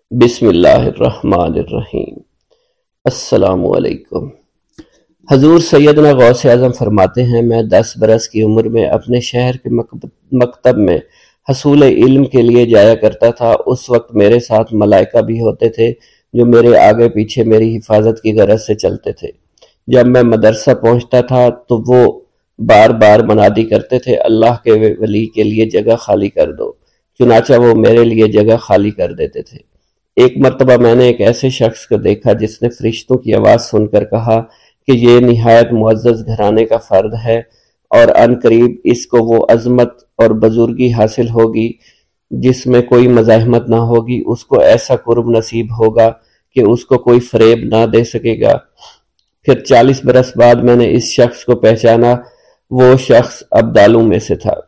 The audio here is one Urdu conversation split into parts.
بسم اللہ الرحمن الرحیم۔ السلام علیکم۔ حضور سیدنا غوث اعظم فرماتے ہیں، میں 10 برس کی عمر میں اپنے شہر کے مکتب میں حصول علم کے لیے جایا کرتا تھا۔ اس وقت میرے ساتھ ملائکہ بھی ہوتے تھے جو میرے آگے پیچھے میری حفاظت کی غرض سے چلتے تھے۔ جب میں مدرسہ پہنچتا تھا تو وہ بار بار منادی کرتے تھے، اللہ کے ولی کے لیے جگہ خالی کر دو۔ چنانچہ وہ میرے لیے جگہ خالی کر دیتے تھے۔ ایک مرتبہ میں نے ایک ایسے شخص کو دیکھا جس نے فرشتوں کی آواز سن کر کہا کہ یہ نہایت معزز گھرانے کا فرد ہے اور عن قریب اس کو وہ عظمت اور بزرگی حاصل ہوگی جس میں کوئی مزاحمت نہ ہوگی۔ اس کو ایسا قرب نصیب ہوگا کہ اس کو کوئی فریب نہ دے سکے گا۔ پھر 40 برس بعد میں نے اس شخص کو پہچانا۔ وہ شخص ابدالوں میں سے تھا۔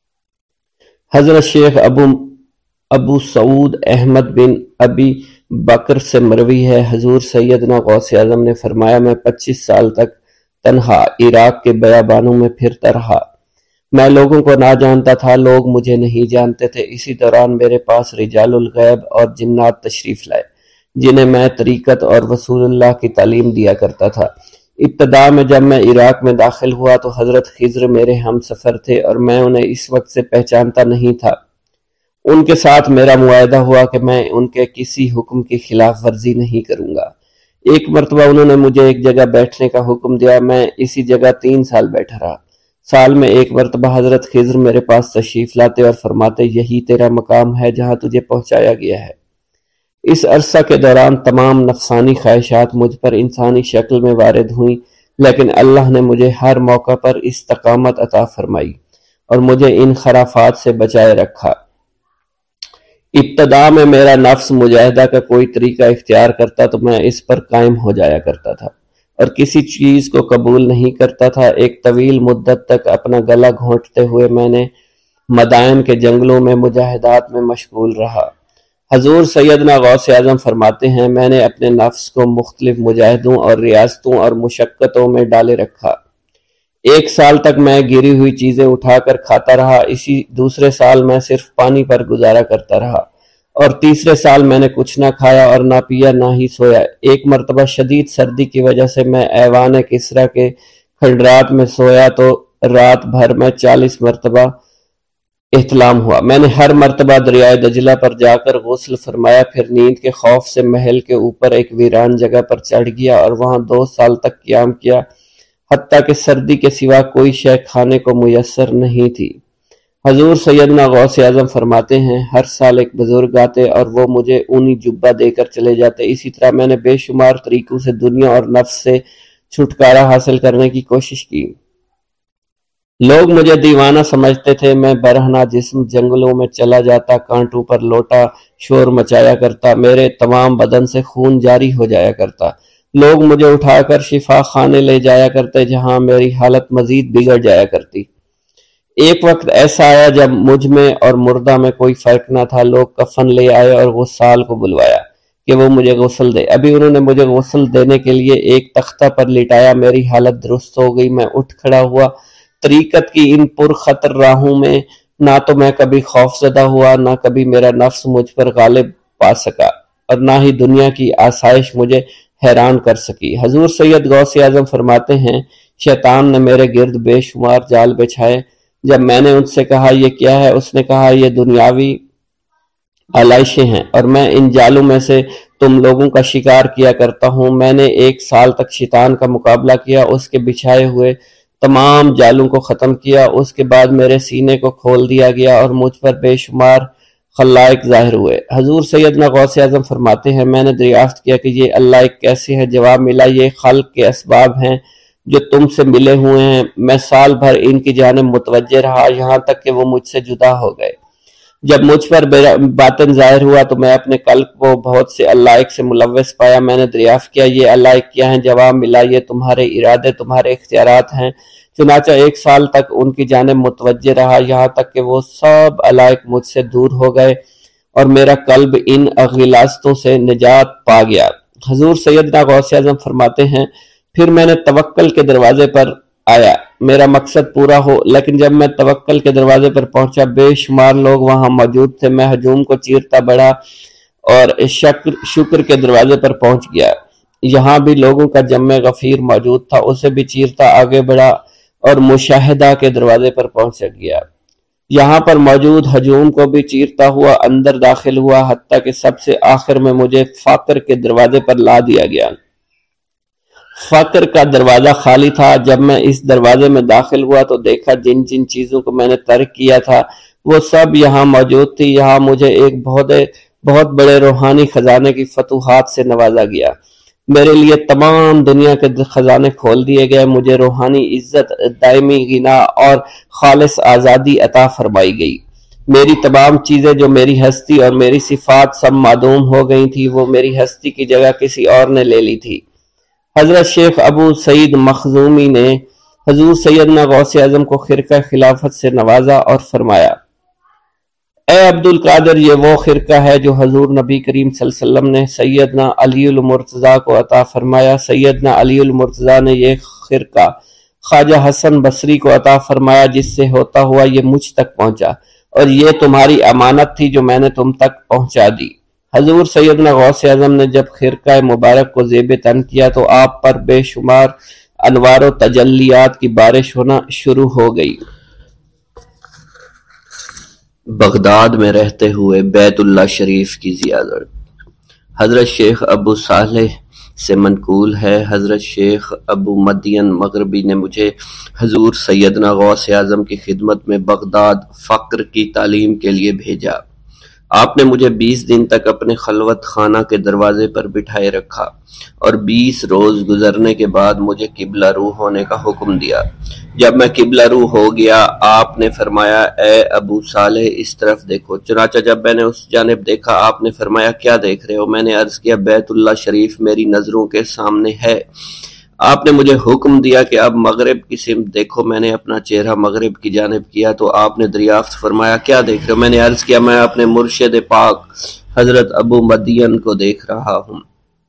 حضرت شیخ ابو سعود احمد بن ابی بکر سے مروی ہے، حضور سیدنا غوث اعظم نے فرمایا، میں 25 سال تک تنہا عراق کے بیابانوں میں پھرتا رہا۔ میں لوگوں کو نہ جانتا تھا، لوگ مجھے نہیں جانتے تھے۔ اسی دوران میرے پاس رجال الغیب اور جنات تشریف لائے جنہیں میں طریقت اور رسول اللہ کی تعلیم دیا کرتا تھا۔ ابتدا میں جب میں عراق میں داخل ہوا تو حضرت خضر میرے ہم سفر تھے اور میں انہیں اس وقت سے پہچانتا نہیں تھا۔ ان کے ساتھ میرا معاہدہ ہوا کہ میں ان کے کسی حکم کی خلاف ورزی نہیں کروں گا۔ ایک مرتبہ انہوں نے مجھے ایک جگہ بیٹھنے کا حکم دیا، میں اسی جگہ 3 سال بیٹھا رہا۔ سال میں ایک مرتبہ حضرت خضر میرے پاس تشریف لاتے اور فرماتے، یہی تیرا مقام ہے جہاں تجھے پہنچایا گیا ہے۔ اس عرصہ کے دوران تمام نفسانی خواہشات مجھ پر انسانی شکل میں وارد ہوئیں، لیکن اللہ نے مجھے ہر موقع پر استقامت عطا فرمائی اور مجھے ان خرافات سے بچائے رکھا۔ ابتدا میں میرا نفس مجاہدہ کا کوئی طریقہ اختیار کرتا تو میں اس پر قائم ہو جایا کرتا تھا اور کسی چیز کو قبول نہیں کرتا تھا۔ ایک طویل مدت تک اپنا گلا گھونٹتے ہوئے میں نے مدائن کے جنگلوں میں مجاہدات میں مشغول رہا۔ حضور سیدنا غوث اعظم فرماتے ہیں، میں نے اپنے نفس کو مختلف مجاہدوں اور ریاستوں اور مشقتوں میں ڈالے رکھا۔ 1 سال تک میں گری ہوئی چیزیں اٹھا کر کھاتا رہا۔ اسی دوسرے سال میں صرف پانی پر گزارا کرتا رہا اور تیسرے سال میں نے کچھ نہ کھایا اور نہ پیا نہ ہی سویا۔ ایک مرتبہ شدید سردی کی وجہ سے میں ایوان کسریٰ کے کھنڈرات میں سویا تو رات بھر میں 40 مرتبہ احتلام ہوا۔ میں نے ہر مرتبہ دریائے دجلہ پر جا کر غسل فرمایا، پھر نیند کے خوف سے محل کے اوپر ایک ویران جگہ پر چڑھ گیا اور وہاں 2 سال تک قیام کیا، حتیٰ کہ سردی کے سوا کوئی شے کھانے کو میسر نہیں تھی۔ حضور سیدنا غوث اعظم فرماتے ہیں، ہر سال ایک بزرگ آتے اور وہ مجھے اونی جبہ دے کر چلے جاتے۔ اسی طرح میں نے بے شمار طریقوں سے دنیا اور نفس سے چھٹکارا حاصل کرنے کی کوشش کی۔ لوگ مجھے دیوانہ سمجھتے تھے۔ میں برہنہ جسم جنگلوں میں چلا جاتا، کانٹوں پر لوٹا شور مچایا کرتا، میرے تمام بدن سے خون جاری ہو جایا کرتا۔ لوگ مجھے اٹھا کر شفا خانے لے جایا کرتے جہاں میری حالت مزید بگڑ جایا کرتی۔ ایک وقت ایسا آیا جب مجھ میں اور مردہ میں کوئی فرق نہ تھا۔ لوگ کفن لے آئے اور غسال کو بلوایا کہ وہ مجھے غسل دے۔ ابھی انہوں نے مجھے غسل دینے کے لیے ایک تختہ پر لٹایا، میری حالت درست ہو گئی۔ میں اٹھ کھڑا ہوا۔ طریقت کی ان پرخطر راہوں میں نہ تو میں کبھی خوف زدہ ہوا، نہ کبھی میرا نفس مجھ پر غالب پا سکا اور نہ ہی دنیا کی آسائش مجھے حیران کر سکی۔ حضور سید غوث اعظم فرماتے ہیں، شیطان نے میرے گرد بے شمار جال بچھائے۔ جب میں نے ان سے کہا یہ کیا ہے، اس نے کہا یہ دنیاوی آلائشیں ہیں اور میں ان جالوں میں سے تم لوگوں کا شکار کیا کرتا ہوں۔ میں نے 1 سال تک شیطان کا مقابلہ کیا، اس کے بچھائے ہوئے تمام جالوں کو ختم کیا۔ اس کے بعد میرے سینے کو کھول دیا گیا اور مجھ پر بے شمار خلائق ظاہر ہوئے۔ حضور سیدنا غوث اعظم فرماتے ہیں، میں نے دریافت کیا کہ یہ اللہ ایک کیسے ہے؟ جواب ملا، یہ خلق کے اسباب ہیں جو تم سے ملے ہوئے ہیں۔ میں سال بھر ان کی جانب متوجہ رہا یہاں تک کہ وہ مجھ سے جدا ہو گئے۔ جب مجھ پر باطن ظاہر ہوا تو میں اپنے قلب کو بہت سے علائق سے ملوث پایا۔ میں نے دریافت کیا یہ علائق کیا ہیں؟ جواب ملا، یہ تمہارے ارادے، تمہارے اختیارات ہیں۔ چنانچہ 1 سال تک ان کی جانب متوجہ رہا یہاں تک کہ وہ سب علائق مجھ سے دور ہو گئے اور میرا قلب ان غلاظتوں سے نجات پا گیا۔ حضور سیدنا غوث اعظم فرماتے ہیں، پھر میں نے توکل کے دروازے پر آیا، میرا مقصد پورا ہو، لیکن جب میں توکل کے دروازے پر پہنچا بے شمار لوگ وہاں موجود تھے۔ میں ہجوم کو چیرتا بڑھا اور شکر کے دروازے پر پہنچ گیا۔ یہاں بھی لوگوں کا جمع غفیر موجود تھا، اسے بھی چیرتا آگے بڑھا اور مشاہدہ کے دروازے پر پہنچ گیا۔ یہاں پر موجود ہجوم کو بھی چیرتا ہوا اندر داخل ہوا، حتیٰ کہ سب سے آخر میں مجھے فقر کے دروازے پر لا دیا گیا۔ فقر کا دروازہ خالی تھا۔ جب میں اس دروازے میں داخل ہوا تو دیکھا جن جن چیزوں کو میں نے ترک کیا تھا وہ سب یہاں موجود تھی۔ یہاں مجھے ایک بہت بڑے روحانی خزانے کی فتوحات سے نوازا گیا۔ میرے لیے تمام دنیا کے خزانے کھول دیے گئے، مجھے روحانی عزت، دائمی غنا اور خالص آزادی عطا فرمائی گئی۔ میری تمام چیزیں جو میری ہستی اور میری صفات سب معدوم ہو گئی تھی، وہ میری ہستی کی جگہ کسی اور نے لے لی تھی۔ حضرت شیخ ابو سعید مخزومی نے حضور سیدنا غوث اعظم کو خرقہ خلافت سے نوازا اور فرمایا: اے عبد القادر، یہ وہ خرقہ ہے جو حضور نبی کریم صلی اللہ علیہ وسلم نے سیدنا علی المرتضیٰ کو عطا فرمایا۔ سیدنا علی المرتضیٰ نے یہ خرقہ خواجہ حسن بصری کو عطا فرمایا، جس سے ہوتا ہوا یہ مجھ تک پہنچا، اور یہ تمہاری امانت تھی جو میں نے تم تک پہنچا دی۔ حضور سیدنا غوث اعظم نے جب خرقہ مبارک کو زیب تن کیا تو آپ پر بے شمار انوار و تجلیات کی بارش ہونا شروع ہو گئی۔ بغداد میں رہتے ہوئے بیت اللہ شریف کی زیارت۔ حضرت شیخ ابو صالح سے منقول ہے، حضرت شیخ ابو مدین مغربی نے مجھے حضور سیدنا غوث اعظم کی خدمت میں بغداد فقر کی تعلیم کے لیے بھیجا۔ آپ نے مجھے 20 دن تک اپنے خلوت خانہ کے دروازے پر بٹھائے رکھا اور 20 روز گزرنے کے بعد مجھے قبلہ رو ہونے کا حکم دیا۔ جب میں قبلہ رو ہو گیا، آپ نے فرمایا: اے ابو صالح، اس طرف دیکھو۔ چنانچہ جب میں نے اس جانب دیکھا، آپ نے فرمایا: کیا دیکھ رہے ہو؟ میں نے عرض کیا: بیت اللہ شریف میری نظروں کے سامنے ہے۔ آپ نے مجھے حکم دیا کہ اب مغرب کی سمت دیکھو۔ میں نے اپنا چہرہ مغرب کی جانب کیا تو آپ نے دریافت فرمایا: کیا دیکھ رہے ہو؟ میں نے عرض کیا: میں اپنے مرشد پاک حضرت ابو مدین کو دیکھ رہا ہوں۔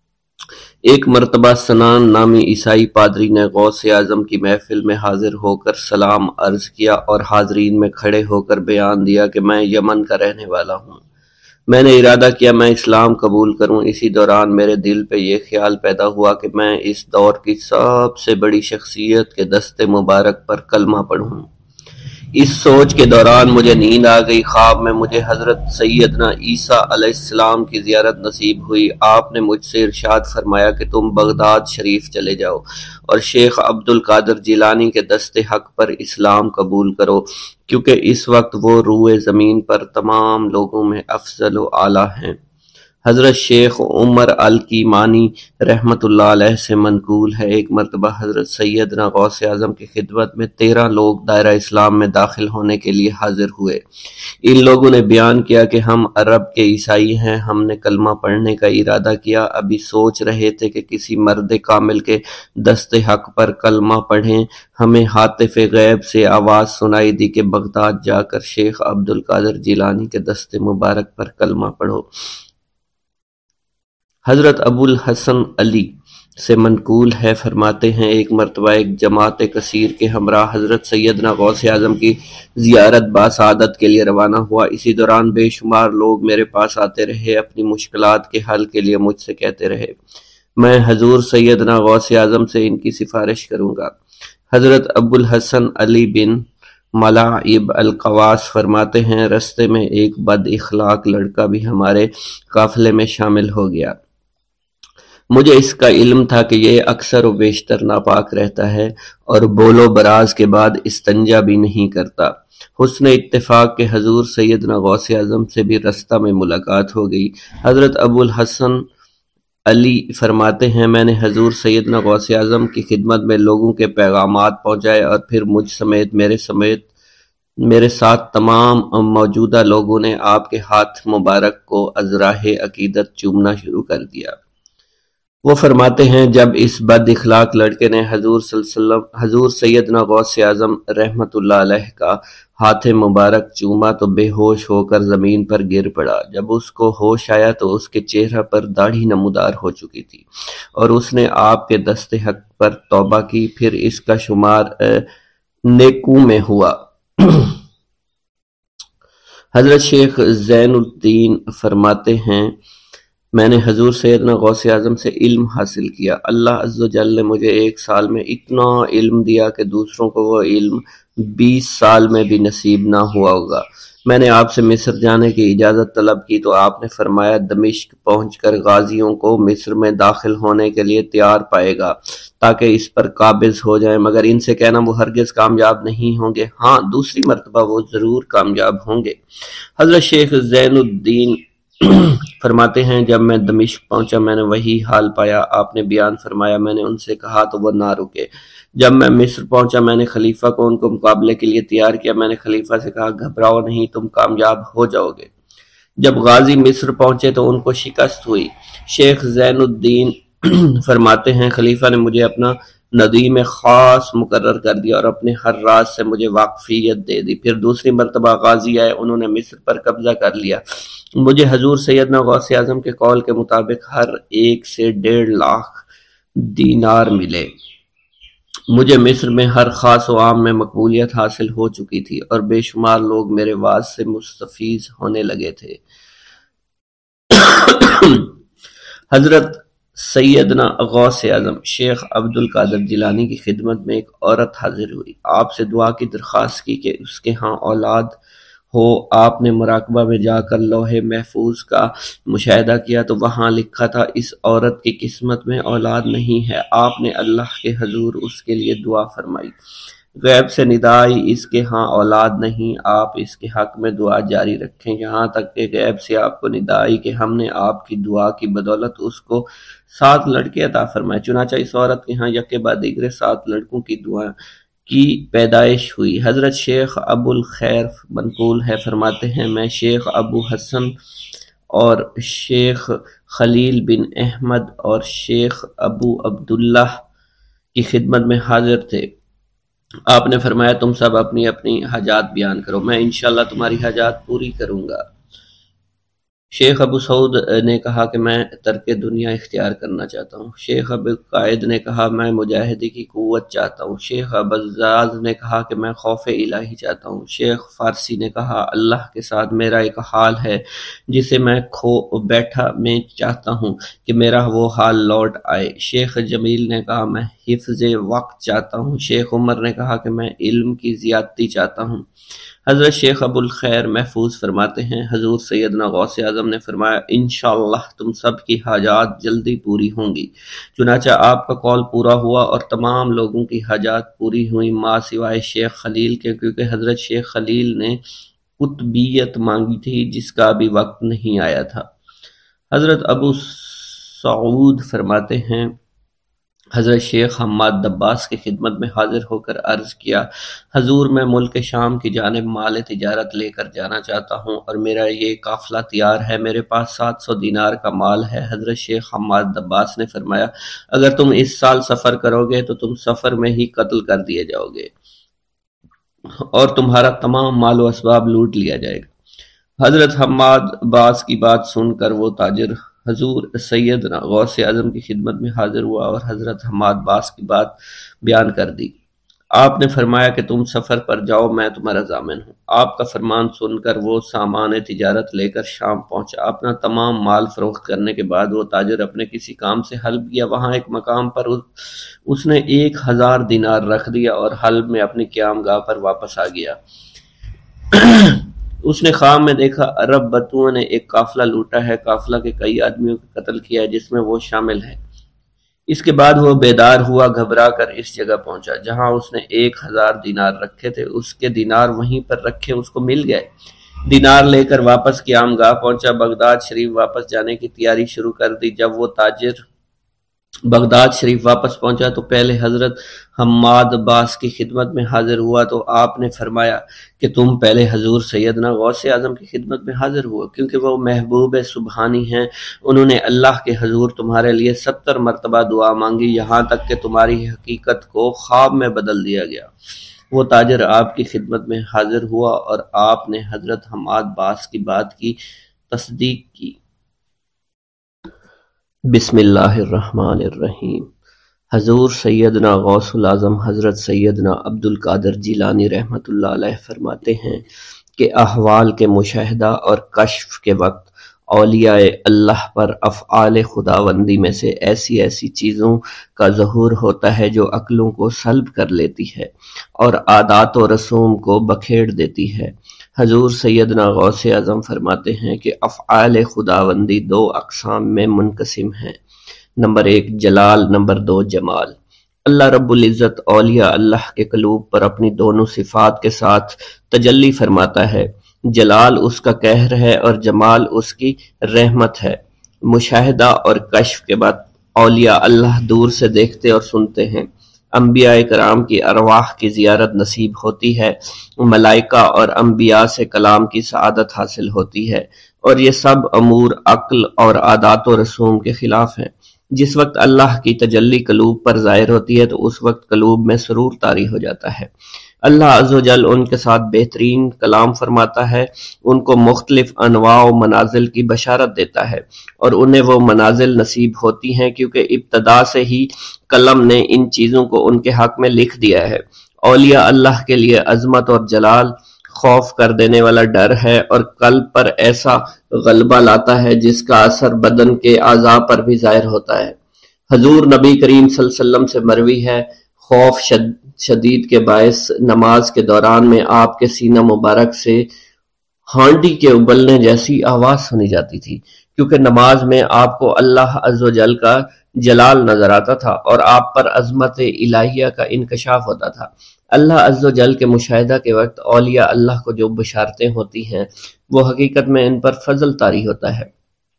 ایک مرتبہ سنان نامی عیسائی پادری نے غوث اعظم کی محفل میں حاضر ہو کر سلام عرض کیا اور حاضرین میں کھڑے ہو کر بیان دیا کہ میں یمن کا رہنے والا ہوں۔ میں نے ارادہ کیا میں اسلام قبول کروں۔ اسی دوران میرے دل پہ یہ خیال پیدا ہوا کہ میں اس دور کی سب سے بڑی شخصیت کے دست مبارک پر کلمہ پڑھوں۔ اس سوچ کے دوران مجھے نیند آ گئی۔ خواب میں مجھے حضرت سیدنا عیسیٰ علیہ السلام کی زیارت نصیب ہوئی۔ آپ نے مجھ سے ارشاد فرمایا کہ تم بغداد شریف چلے جاؤ اور شیخ عبد القادر جیلانی کے دست حق پر اسلام قبول کرو، کیونکہ اس وقت وہ روئے زمین پر تمام لوگوں میں افضل و اعلیٰ ہیں۔ حضرت شیخ عمر الکیمانی رحمۃ اللہ علیہ سے منقول ہے، ایک مرتبہ حضرت سیدنا غوث اعظم کی خدمت میں 13 لوگ دائرہ اسلام میں داخل ہونے کے لیے حاضر ہوئے۔ ان لوگوں نے بیان کیا کہ ہم عرب کے عیسائی ہیں، ہم نے کلمہ پڑھنے کا ارادہ کیا، ابھی سوچ رہے تھے کہ کسی مرد کامل کے دست حق پر کلمہ پڑھیں۔ ہمیں ہاتف غیب سے آواز سنائی دی کہ بغداد جا کر شیخ عبد القادر جیلانی کے دست مبارک پر کلمہ پڑھو۔ حضرت ابو الحسن علی سے منقول ہے، فرماتے ہیں ایک مرتبہ ایک جماعت کثیر کے ہمراہ حضرت سیدنا غوث اعظم کی زیارت باسعادت کے لیے روانہ ہوا۔ اسی دوران بے شمار لوگ میرے پاس آتے رہے، اپنی مشکلات کے حل کے لیے مجھ سے کہتے رہے میں حضور سیدنا غوث اعظم سے ان کی سفارش کروں گا۔ حضرت ابو الحسن علی بن ملاعب القواس فرماتے ہیں رستے میں ایک بد اخلاق لڑکا بھی ہمارے قافلے میں شامل ہو گیا۔ مجھے اس کا علم تھا کہ یہ اکثر و بیشتر ناپاک رہتا ہے اور بول و براز کے بعد استنجا بھی نہیں کرتا۔ حسن اتفاق کے حضور سیدنا غوث اعظم سے بھی رستہ میں ملاقات ہو گئی۔ حضرت ابو الحسن علی فرماتے ہیں میں نے حضور سیدنا غوث اعظم کی خدمت میں لوگوں کے پیغامات پہنچائے اور پھر مجھ سمیت میرے ساتھ تمام موجودہ لوگوں نے آپ کے ہاتھ مبارک کو ازراہ عقیدت چومنا شروع کر دیا۔ وہ فرماتے ہیں جب اس بد اخلاق لڑکے نے حضور سیدنا غوث اعظم رحمت اللہ علیہ کا ہاتھ مبارک چوما تو بے ہوش ہو کر زمین پر گر پڑا۔ جب اس کو ہوش آیا تو اس کے چہرہ پر داڑھی نمودار ہو چکی تھی اور اس نے آپ کے دست حق پر توبہ کی، پھر اس کا شمار نیکوں میں ہوا۔ حضرت شیخ زین الدین فرماتے ہیں میں نے حضور سیدنا غوث اعظم سے علم حاصل کیا۔ اللہ عز و جل نے مجھے 1 سال میں اتنا علم دیا کہ دوسروں کو وہ علم 20 سال میں بھی نصیب نہ ہوا ہوگا۔ میں نے آپ سے مصر جانے کی اجازت طلب کی تو آپ نے فرمایا دمشق پہنچ کر غازیوں کو مصر میں داخل ہونے کے لیے تیار پائے گا تاکہ اس پر قابض ہو جائیں، مگر ان سے کہنا وہ ہرگز کامیاب نہیں ہوں گے، ہاں دوسری مرتبہ وہ ضرور کامیاب ہوں گے۔ حضرت شیخ زین الدین فرماتے ہیں جب میں دمشق پہنچا میں نے وہی حال پایا۔ آپ نے بیان فرمایا میں نے ان سے کہا تو وہ نہ رکے۔ جب میں مصر پہنچا میں نے خلیفہ کو ان کو مقابلے کے لیے تیار کیا۔ میں نے خلیفہ سے کہا گھبراؤ نہیں، تم کامیاب ہو جاؤ گے۔ جب غازی مصر پہنچے تو ان کو شکست ہوئی۔ شیخ زین الدین فرماتے ہیں خلیفہ نے مجھے اپنا ندیم خاص مقرر کر دیا اور اپنے ہر راز سے مجھے واقفیت دے دی۔ پھر دوسری مرتبہ غازی آئے، انہوں نے مصر پر قبضہ کر لیا۔ مجھے حضور سیدنا غوث اعظم کے قول کے مطابق ہر ایک سے 1.5 لاکھ دینار ملے۔ مجھے مصر میں ہر خاص و عام میں مقبولیت حاصل ہو چکی تھی اور بے شمار لوگ میرے واعظ سے مستفیض ہونے لگے تھے۔ حضرت سیدنا غوث اعظم شیخ عبد القادر جیلانی کی خدمت میں ایک عورت حاضر ہوئی، آپ سے دعا کی درخواست کی کہ اس کے ہاں اولاد ہو۔ آپ نے مراقبہ میں جا کر لوح محفوظ کا مشاہدہ کیا تو وہاں لکھا تھا اس عورت کی قسمت میں اولاد نہیں ہے۔ آپ نے اللہ کے حضور اس کے لیے دعا فرمائی، غیب سے ندا آئی اس کے ہاں اولاد نہیں، آپ اس کے حق میں دعا جاری رکھیں، یہاں تک کہ غیب سے آپ کو ندا آئی کہ ہم نے آپ کی دعا کی بدولت اس کو 7 لڑکے عطا فرمائے۔ چنانچہ اس عورت کے ہاں یکے بعد دیگرے 7 لڑکوں کی دعا کی پیدائش ہوئی۔ حضرت شیخ ابو الخیر منقول ہے، فرماتے ہیں میں شیخ ابو حسن اور شیخ خلیل بن احمد اور شیخ ابو عبداللہ کی خدمت میں حاضر تھے۔ آپ نے فرمایا تم سب اپنی اپنی حاجات بیان کرو، میں انشاءاللہ تمہاری حاجات پوری کروں گا۔ شیخ ابو سعود نے کہا کہ میں ترک دنیا اختیار کرنا چاہتا ہوں۔ شیخ ابو قائد نے کہا میں مجاہدی کی قوت چاہتا ہوں۔ شیخ ابوالزاز نے کہا کہ میں خوف الہی چاہتا ہوں۔ شیخ فارسی نے کہا اللہ کے ساتھ میرا ایک حال ہے جسے میں کھو بیٹھا میں چاہتا ہوں کہ میرا وہ حال لوٹ آئے۔ شیخ جمیل نے کہا میں حفظ وقت چاہتا ہوں۔ شیخ عمر نے کہا کہ میں علم کی زیادتی چاہتا ہوں۔ حضرت شیخ ابو الخیر محفوظ فرماتے ہیں حضور سیدنا غوث اعظم نے فرمایا انشاءاللہ تم سب کی حاجات جلدی پوری ہوں گی۔ چنانچہ آپ کا قول پورا ہوا اور تمام لوگوں کی حاجات پوری ہوئی ماں سوائے شیخ خلیل کے، کیونکہ حضرت شیخ خلیل نے قطبیت مانگی تھی جس کا ابھی وقت نہیں آیا تھا۔ حضرت ابو سعود فرماتے ہیں حضرت شیخ حماد دباس کی خدمت میں حاضر ہو کر عرض کیا حضور میں ملک شام کی جانب مال تجارت لے کر جانا چاہتا ہوں اور میرا یہ قافلہ تیار ہے، میرے پاس 700 دینار کا مال ہے۔ حضرت شیخ حماد دباس نے فرمایا اگر تم اس سال سفر کرو گے تو تم سفر میں ہی قتل کر دیے جاؤ گے اور تمہارا تمام مال و اسباب لوٹ لیا جائے گا۔ حضرت حماد باس کی بات سن کر وہ تاجر حضور سیدنا غوث اعظم کی خدمت میں حاضر ہوا اور حضرت حماد باس کی بات بیان کر دی۔ آپ نے فرمایا کہ تم سفر پر جاؤ، میں تمہارا ضامن ہوں۔ آپ کا فرمان سن کر وہ سامان تجارت لے کر شام پہنچا۔ اپنا تمام مال فروخت کرنے کے بعد وہ تاجر اپنے کسی کام سے حلب گیا، وہاں ایک مقام پر اس نے 1000 دینار رکھ دیا اور حلب میں اپنی قیام گاہ پر واپس آ گیا۔ اس نے خواب میں دیکھا عرب بتوؤں نے ایک قافلہ لوٹا ہے، قافلہ کے کئی آدمیوں کو قتل کیا ہے جس میں وہ شامل ہے۔ اس کے بعد وہ بیدار ہوا، گھبرا کر اس جگہ پہنچا جہاں اس نے 1000 دینار رکھے تھے، اس کے دینار وہیں پر رکھے اس کو مل گئے۔ دینار لے کر واپس قیام گاہ پہنچا، بغداد شریف واپس جانے کی تیاری شروع کر دی۔ جب وہ تاجر بغداد شریف واپس پہنچا تو پہلے حضرت حماد باس کی خدمت میں حاضر ہوا تو آپ نے فرمایا کہ تم پہلے حضور سیدنا غوث اعظم کی خدمت میں حاضر ہوا، کیونکہ وہ محبوب سبحانی ہیں، انہوں نے اللہ کے حضور تمہارے لیے 70 مرتبہ دعا مانگی یہاں تک کہ تمہاری حقیقت کو خواب میں بدل دیا گیا۔ وہ تاجر آپ کی خدمت میں حاضر ہوا اور آپ نے حضرت حماد باس کی بات کی تصدیق کی۔ بسم اللہ الرحمن الرحیم۔ حضور سیدنا غوث الاعظم حضرت سیدنا عبد القادر جیلانی رحمۃ اللہ علیہ فرماتے ہیں کہ احوال کے مشاہدہ اور کشف کے وقت اولیاء اللہ پر افعال خداوندی میں سے ایسی ایسی چیزوں کا ظہور ہوتا ہے جو عقلوں کو سلب کر لیتی ہے اور عادات و رسوم کو بکھیڑ دیتی ہے۔ حضور سیدنا غوث اعظم فرماتے ہیں کہ افعال خداوندی دو اقسام میں منقسم ہیں، نمبر 1 جلال، نمبر 2 جمال۔ اللہ رب العزت اولیاء اللہ کے قلوب پر اپنی دونوں صفات کے ساتھ تجلی فرماتا ہے۔ جلال اس کا قہر ہے اور جمال اس کی رحمت ہے۔ مشاہدہ اور کشف کے بعد اولیاء اللہ دور سے دیکھتے اور سنتے ہیں، انبیاء کرام کی ارواح کی زیارت نصیب ہوتی ہے، ملائکہ اور انبیاء سے کلام کی سعادت حاصل ہوتی ہے، اور یہ سب امور عقل اور عادات و رسوم کے خلاف ہیں۔ جس وقت اللہ کی تجلی قلوب پر ظاہر ہوتی ہے تو اس وقت قلوب میں سرور طاری ہو جاتا ہے۔ اللہ عز و جل ان کے ساتھ بہترین کلام فرماتا ہے، ان کو مختلف انواع و منازل کی بشارت دیتا ہے، اور انہیں وہ منازل نصیب ہوتی ہیں کیونکہ ابتدا سے ہی قلم نے ان چیزوں کو ان کے حق میں لکھ دیا ہے۔ اولیاء اللہ کے لیے عظمت اور جلال خوف کر دینے والا ڈر ہے اور قلب پر ایسا غلبہ لاتا ہے جس کا اثر بدن کے اعضاء پر بھی ظاہر ہوتا ہے۔ حضور نبی کریم صلی اللہ علیہ وسلم سے مروی ہے، خوف شدید کے باعث نماز کے دوران میں آپ کے سینہ مبارک سے ہانڈی کے ابلنے جیسی آواز سنی جاتی تھی، کیونکہ نماز میں آپ کو اللہ عز و جل کا جلال نظر آتا تھا اور آپ پر عظمت الہیہ کا انکشاف ہوتا تھا۔ اللہ عز و جل کے مشاہدہ کے وقت اولیاء اللہ کو جو بشارتیں ہوتی ہیں وہ حقیقت میں ان پر فضل طاری ہوتا ہے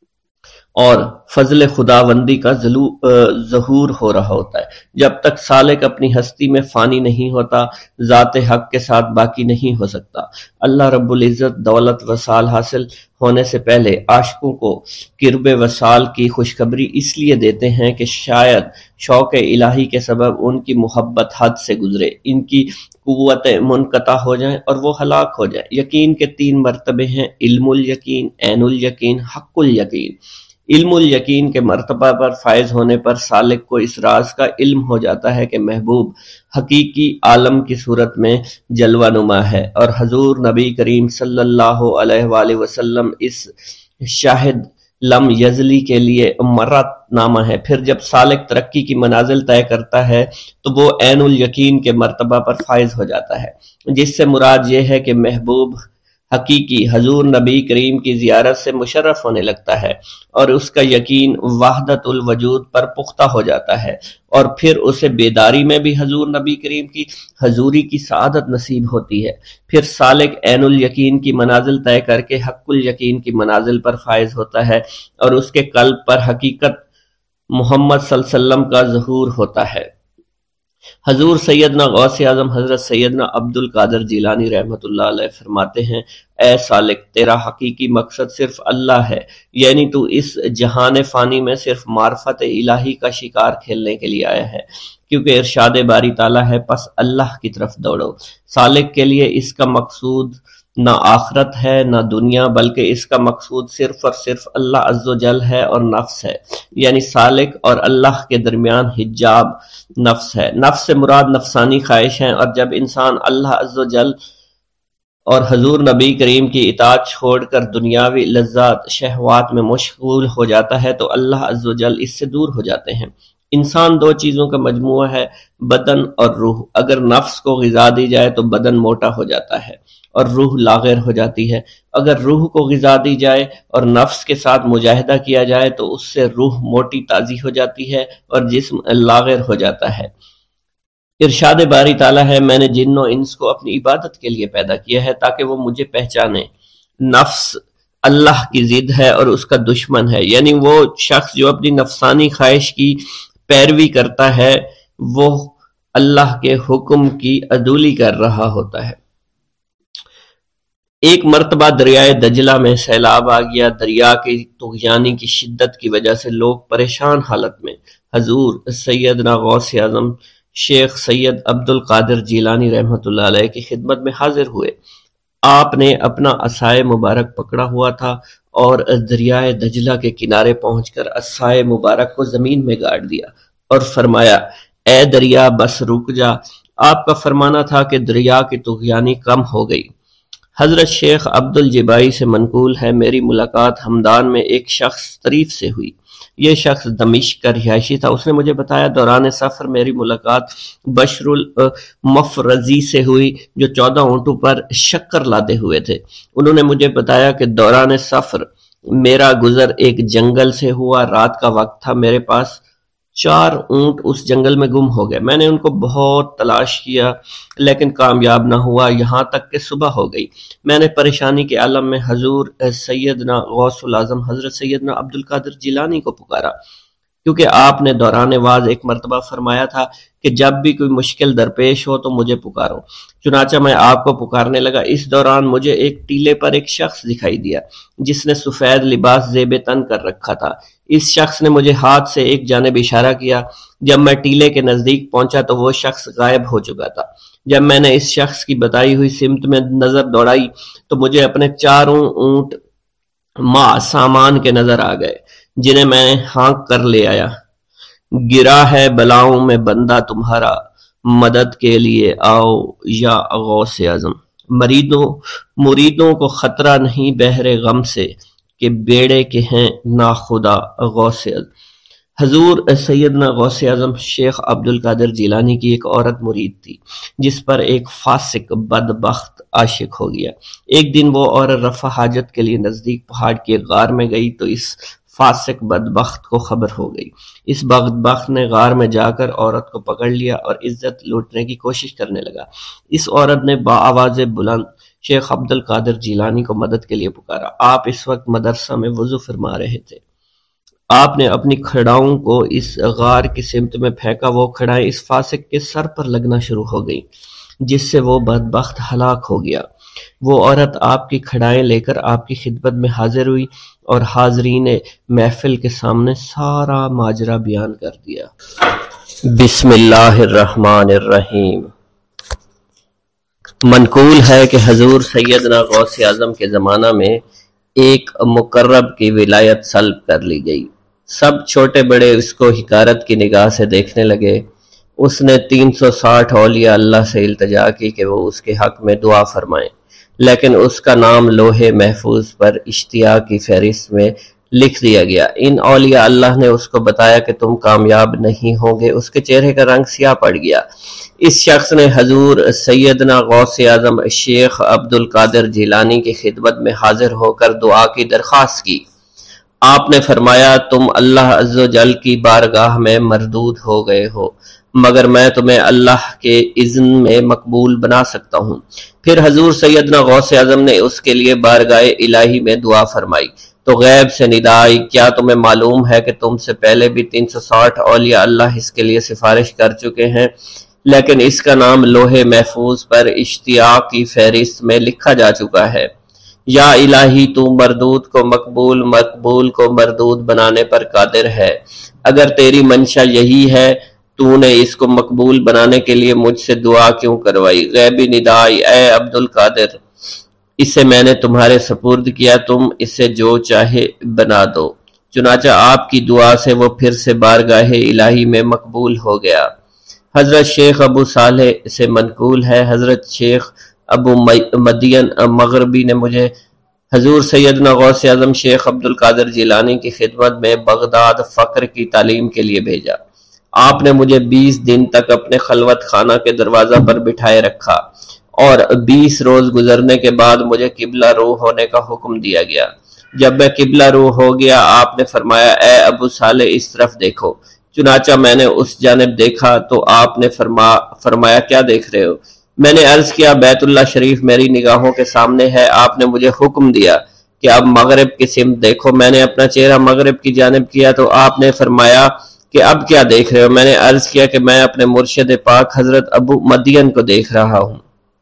اور فضل خداوندی کا ظہور ہو رہا ہوتا ہے۔ جب تک سالک اپنی ہستی میں فانی نہیں ہوتا، ذات حق کے ساتھ باقی نہیں ہو سکتا۔ اللہ رب العزت دولت وصال حاصل ہونے سے پہلے عاشقوں کو قرب وصال کی خوشخبری اس لیے دیتے ہیں کہ شاید شوق الہی کے سبب ان کی محبت حد سے گزرے، ان کی قوتیں منقطع ہو جائیں اور وہ ہلاک ہو جائیں۔ یقین کے 3 مرتبے ہیں، علم الیقین، عین الیقین، حق الیقین۔ علم الیقین کے مرتبہ پر فائز ہونے پر سالک کو اس راز کا علم ہو جاتا ہے کہ محبوب حقیقی عالم کی صورت میں جلوہ نما ہے، اور حضور نبی کریم صلی اللہ علیہ وآلہ وسلم اس شاہد لم یزلی کے لیے مرت نامہ ہے۔ پھر جب سالک ترقی کی منازل طے کرتا ہے تو وہ عین الیقین کے مرتبہ پر فائز ہو جاتا ہے، جس سے مراد یہ ہے کہ محبوب حقیقی حضور نبی کریم کی زیارت سے مشرف ہونے لگتا ہے اور اس کا یقین وحدت الوجود پر پختہ ہو جاتا ہے، اور پھر اسے بیداری میں بھی حضور نبی کریم کی حضوری کی سعادت نصیب ہوتی ہے۔ پھر سالک عین الیقین کی منازل طے کر کے حق الیقین کی منازل پر فائز ہوتا ہے اور اس کے قلب پر حقیقت محمد صلی اللہ علیہ وسلم کا ظہور ہوتا ہے۔ حضور سیدنا غوث اعظم حضرت سیدنا عبد القادر جیلانی رحمۃ اللہ علیہ فرماتے ہیں، اے سالک، تیرا حقیقی مقصد صرف اللہ ہے، یعنی تو اس جہان فانی میں صرف معرفت الہی کا شکار کھیلنے کے لیے آیا ہے، کیونکہ ارشاد باری تعالیٰ ہے پس اللہ کی طرف دوڑو۔ سالک کے لیے اس کا مقصود نہ آخرت ہے نہ دنیا، بلکہ اس کا مقصود صرف اور صرف اللہ عز و جل ہے اور نفس ہے، یعنی سالک اور اللہ کے درمیان حجاب نفس ہے۔ نفس سے مراد نفسانی خواہش ہیں، اور جب انسان اللہ عز و جل اور حضور نبی کریم کی اطاعت چھوڑ کر دنیاوی لذات شہوات میں مشغول ہو جاتا ہے تو اللہ عز و جل اس سے دور ہو جاتے ہیں۔ انسان 2 چیزوں کا مجموعہ ہے، بدن اور روح۔ اگر نفس کو غذا دی جائے تو بدن موٹا ہو جاتا ہے اور روح لاغر ہو جاتی ہے، اگر روح کو غذا دی جائے اور نفس کے ساتھ مجاہدہ کیا جائے تو اس سے روح موٹی تازی ہو جاتی ہے اور جسم لاغر ہو جاتا ہے۔ ارشاد باری تعالیٰ ہے، میں نے جن و انس کو اپنی عبادت کے لیے پیدا کیا ہے تاکہ وہ مجھے پہچانے۔ نفس اللہ کی ضد ہے اور اس کا دشمن ہے، یعنی وہ شخص جو اپنی نفسانی خواہش کی پیروی کرتا ہے وہ اللہ کے حکم کی عدولی کر رہا ہوتا ہے۔ ایک مرتبہ دریائے دجلہ میں سیلاب آ گیا۔ دریا کی طغیانی کی شدت کی وجہ سے لوگ پریشان حالت میں حضور سیدنا غوث اعظم شیخ سید عبد القادر جیلانی رحمۃ اللہ علیہ کی خدمت میں حاضر ہوئے۔ آپ نے اپنا عصائے مبارک پکڑا ہوا تھا اور دریائے دجلہ کے کنارے پہنچ کر عصائے مبارک کو زمین میں گاڑ دیا اور فرمایا، اے دریا بس رک جا۔ آپ کا فرمانا تھا کہ دریا کی طغیانی کم ہو گئی۔ حضرت شیخ عبدالجبائی سے منقول ہے، میری ملاقات ہمدان میں ایک شخص طریف سے ہوئی۔ یہ شخص دمشق کا رہائشی تھا۔ اس نے مجھے بتایا دوران سفر میری ملاقات بشر المفرزی سے ہوئی جو 14 اونٹوں پر شکر لادے ہوئے تھے۔ انہوں نے مجھے بتایا کہ دوران سفر میرا گزر ایک جنگل سے ہوا، رات کا وقت تھا، میرے پاس 4 اونٹ اس جنگل میں گم ہو گئے۔ میں نے ان کو بہت تلاش کیا لیکن کامیاب نہ ہوا، یہاں تک کہ صبح ہو گئی۔ میں نے پریشانی کے عالم میں حضور سیدنا غوث العظم حضرت سیدنا عبدالقادر جیلانی کو پکارا، کیونکہ آپ نے دوران واز ایک مرتبہ فرمایا تھا کہ جب بھی کوئی مشکل درپیش ہو تو مجھے پکارو۔ چنانچہ میں آپ کو پکارنے لگا۔ اس دوران مجھے ایک ٹیلے پر ایک شخص دکھائی دیا جس نے سفید لباس زیب تن کر رکھا تھا۔ اس شخص نے مجھے ہاتھ سے ایک جانب اشارہ کیا۔ جب میں ٹیلے کے نزدیک پہنچا تو وہ شخص غائب ہو چکا تھا۔ جب میں نے اس شخص کی بتائی ہوئی سمت میں نظر دوڑائی تو مجھے اپنے 4 اونٹ سامان کے نظر آ گئے جنہیں میں نے ہانک کر لے آیا۔ گرا ہے بلاؤں میں بندہ تمہارا، مدد کے لیے آؤ یا غوث اعظم۔ مریدوں کو خطرہ نہیں بحر غم سے کہ بیڑے کے ہیں ناخدا غوث اعظم۔ حضور سیدنا غوث اعظم شیخ عبدالقادر جیلانی کی ایک عورت مرید تھی جس پر ایک فاسق بدبخت عاشق ہو گیا۔ ایک دن وہ عورت رفع حاجت کے لیے نزدیک پہاڑ کی غار میں گئی تو اس فاسق بدبخت کو خبر ہو گئی۔ اس بدبخت نے غار میں جا کر عورت کو پکڑ لیا اور عزت لوٹنے کی کوشش کرنے لگا۔ اس عورت نے بآواز بلند شیخ عبدالقادر جیلانی کو مدد کے لیے پکارا۔ آپ اس وقت مدرسہ میں وضو فرما رہے تھے۔ آپ نے اپنی کھڑاؤں کو اس غار کی سمت میں پھینکا، وہ کھڑائیں اس فاسق کے سر پر لگنا شروع ہو گئی جس سے وہ بدبخت ہلاک ہو گیا۔ وہ عورت آپ کی کھڑائیں لے کر آپ کی خدمت میں حاضر ہوئی اور حاضرین محفل کے سامنے سارا ماجرا بیان کر دیا۔ بسم اللہ الرحمن الرحیم۔ منقول ہے کہ حضور سیدنا غوث اعظم کے زمانہ میں ایک مقرب کی ولایت سلب کر لی گئی۔ سب چھوٹے بڑے اس کو حقارت کی نگاہ سے دیکھنے لگے۔ اس نے 360 اولیاء اللہ سے التجا کی کہ وہ اس کے حق میں دعا فرمائیں، لیکن اس کا نام لوح محفوظ پر اشتیاق کی فہرست میں لکھ دیا گیا۔ ان اولیاء اللہ نے اس کو بتایا کہ تم کامیاب نہیں ہوں گے۔ اس کے چہرے کا رنگ سیاہ پڑ گیا۔ اس شخص نے حضور سیدنا غوث اعظم شیخ عبدالقادر جیلانی کی خدمت میں حاضر ہو کر دعا کی درخواست کی۔ آپ نے فرمایا تم اللہ عز و جل کی بارگاہ میں مردود ہو گئے ہو، مگر میں تمہیں اللہ کے اذن میں مقبول بنا سکتا ہوں۔ پھر حضور سیدنا غوث اعظم نے اس کے لیے بارگاہ الہی میں دعا فرمائی تو غیب سے ندا آئی، کیا تمہیں معلوم ہے کہ تم سے پہلے بھی 360 اولیاء اللہ اس کے لیے سفارش کر چکے ہیں، لیکن اس کا نام لوح محفوظ پر اشتیاق کی فہرست میں لکھا جا چکا ہے۔ یا الہی تو مردود کو مقبول، مقبول کو مردود بنانے پر قادر ہے۔ اگر تیری منشا یہی ہے تو نے اس کو مقبول بنانے کے لیے مجھ سے دعا کیوں کروائی؟ غیبی ندا آئی، اے عبدالقادر، اسے میں نے تمہارے سپرد کیا، تم اسے جو چاہے بنا دو۔ چنانچہ آپ کی دعا سے وہ پھر سے بارگاہ الہی میں مقبول ہو گیا۔ حضرت شیخ ابو صالح سے منقول ہے، حضرت شیخ ابو مدین مغربی نے مجھے حضور سیدنا غوث اعظم شیخ عبدالقادر جیلانی کی خدمت میں بغداد فقر کی تعلیم کے لیے بھیجا۔ آپ نے مجھے 20 دن تک اپنے خلوت خانہ کے دروازہ پر بٹھائے رکھا اور 20 روز گزرنے کے بعد مجھے قبلہ رو ہونے کا حکم دیا گیا۔ جب میں قبلہ رو ہو گیا آپ نے فرمایا اے ابو صالح اس طرف دیکھو۔ چنانچہ میں نے اس جانب دیکھا تو آپ نے فرمایا کیا دیکھ رہے ہو؟ میں نے عرض کیا بیت اللہ شریف میری نگاہوں کے سامنے ہے۔ آپ نے مجھے حکم دیا کہ اب مغرب کی سمت دیکھو۔ میں نے اپنا چہرہ مغرب کی جانب کیا تو آپ نے فرمایا کہ اب کیا دیکھ رہے ہو؟ میں نے عرض کیا کہ میں اپنے مرشد پاک حضرت ابو مدین کو دیکھ رہا ہوں۔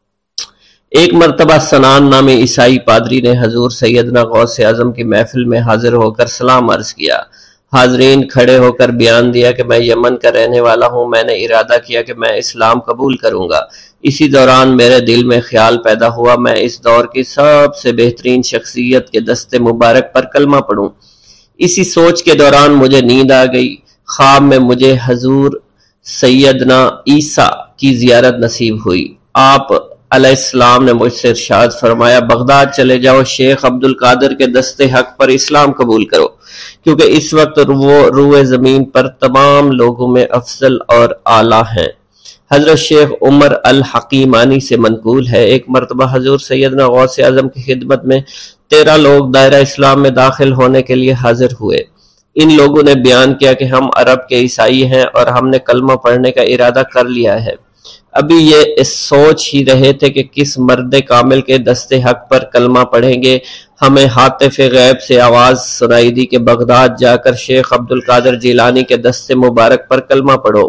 ایک مرتبہ سنان نامی عیسائی پادری نے حضور سیدنا غوث اعظم کی محفل میں حاضر ہو کر سلام عرض کیا۔ حاضرین کھڑے ہو کر بیان دیا کہ میں یمن کا رہنے والا ہوں، میں نے ارادہ کیا کہ میں اسلام قبول کروں گا۔ اسی دوران میرے دل میں خیال پیدا ہوا میں اس دور کی سب سے بہترین شخصیت کے دستے مبارک پر کلمہ پڑھوں۔ اسی سوچ کے دوران مجھے نیند آ گئی۔ خواب میں مجھے حضور سیدنا عیسیٰ کی زیارت نصیب ہوئی۔ آپ علیہ السلام نے مجھ سے ارشاد فرمایا بغداد چلے جاؤ، شیخ عبد القادر کے دست حق پر اسلام قبول کرو، کیونکہ اس وقت وہ روئے زمین پر تمام لوگوں میں افضل اور اعلیٰ ہیں۔ حضرت شیخ عمر الحکیمانی سے منقول ہے، ایک مرتبہ حضور سیدنا غوث اعظم کی خدمت میں 13 لوگ دائرہ اسلام میں داخل ہونے کے لیے حاضر ہوئے۔ ان لوگوں نے بیان کیا کہ ہم عرب کے عیسائی ہیں اور ہم نے کلمہ پڑھنے کا ارادہ کر لیا ہے۔ ابھی یہ سوچ ہی رہے تھے کہ کس مرد کامل کے دست حق پر کلمہ پڑھیں گے، ہمیں ہاتف غیب سے آواز سنائی دی کہ بغداد جا کر شیخ عبد القادر جیلانی کے دست مبارک پر کلمہ پڑھو۔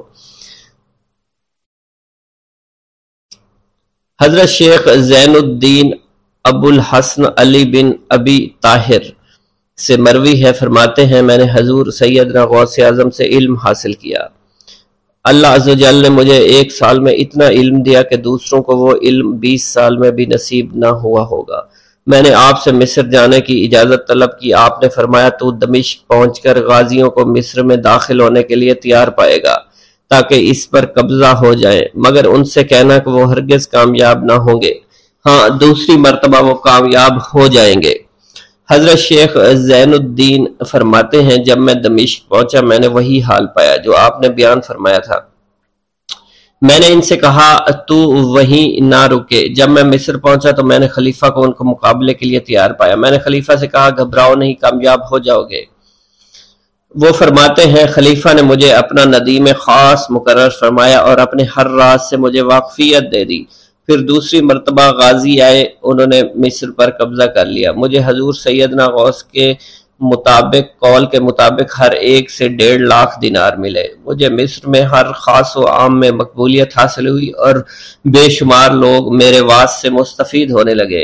حضرت شیخ زین الدین ابو الحسن علی بن ابی طاہر سے مروی ہے، فرماتے ہیں میں نے حضور سیدنا غوث اعظم سے علم حاصل کیا۔ اللہ عز و جل نے مجھے 1 سال میں اتنا علم دیا کہ دوسروں کو وہ علم 20 سال میں بھی نصیب نہ ہوا ہوگا۔ میں نے آپ سے مصر جانے کی اجازت طلب کی، آپ نے فرمایا تو دمشق پہنچ کر غازیوں کو مصر میں داخل ہونے کے لیے تیار پائے گا تاکہ اس پر قبضہ ہو جائے، مگر ان سے کہنا کہ وہ ہرگز کامیاب نہ ہوں گے، ہاں دوسری مرتبہ وہ کامیاب ہو جائیں گے۔ حضرت شیخ زین الدین فرماتے ہیں جب میں دمشق پہنچا میں نے وہی حال پایا جو آپ نے بیان فرمایا تھا۔ میں نے ان سے کہا تو وہیں نہ رکے۔ جب میں مصر پہنچا تو میں نے خلیفہ کو ان کو مقابلے کے لیے تیار پایا۔ میں نے خلیفہ سے کہا گھبراؤ نہیں، کامیاب ہو جاؤ گے۔ وہ فرماتے ہیں خلیفہ نے مجھے اپنا ندیم خاص مقرر فرمایا اور اپنے ہر راز سے مجھے واقفیت دے دی۔ پھر دوسری مرتبہ غازی آئے، انہوں نے مصر پر قبضہ کر لیا۔ مجھے حضور سیدنا غوث کے قول کے مطابق ہر ایک سے 1.5 لاکھ دینار ملے۔ مجھے مصر میں ہر خاص و عام میں مقبولیت حاصل ہوئی اور بے شمار لوگ میرے واس سے مستفید ہونے لگے۔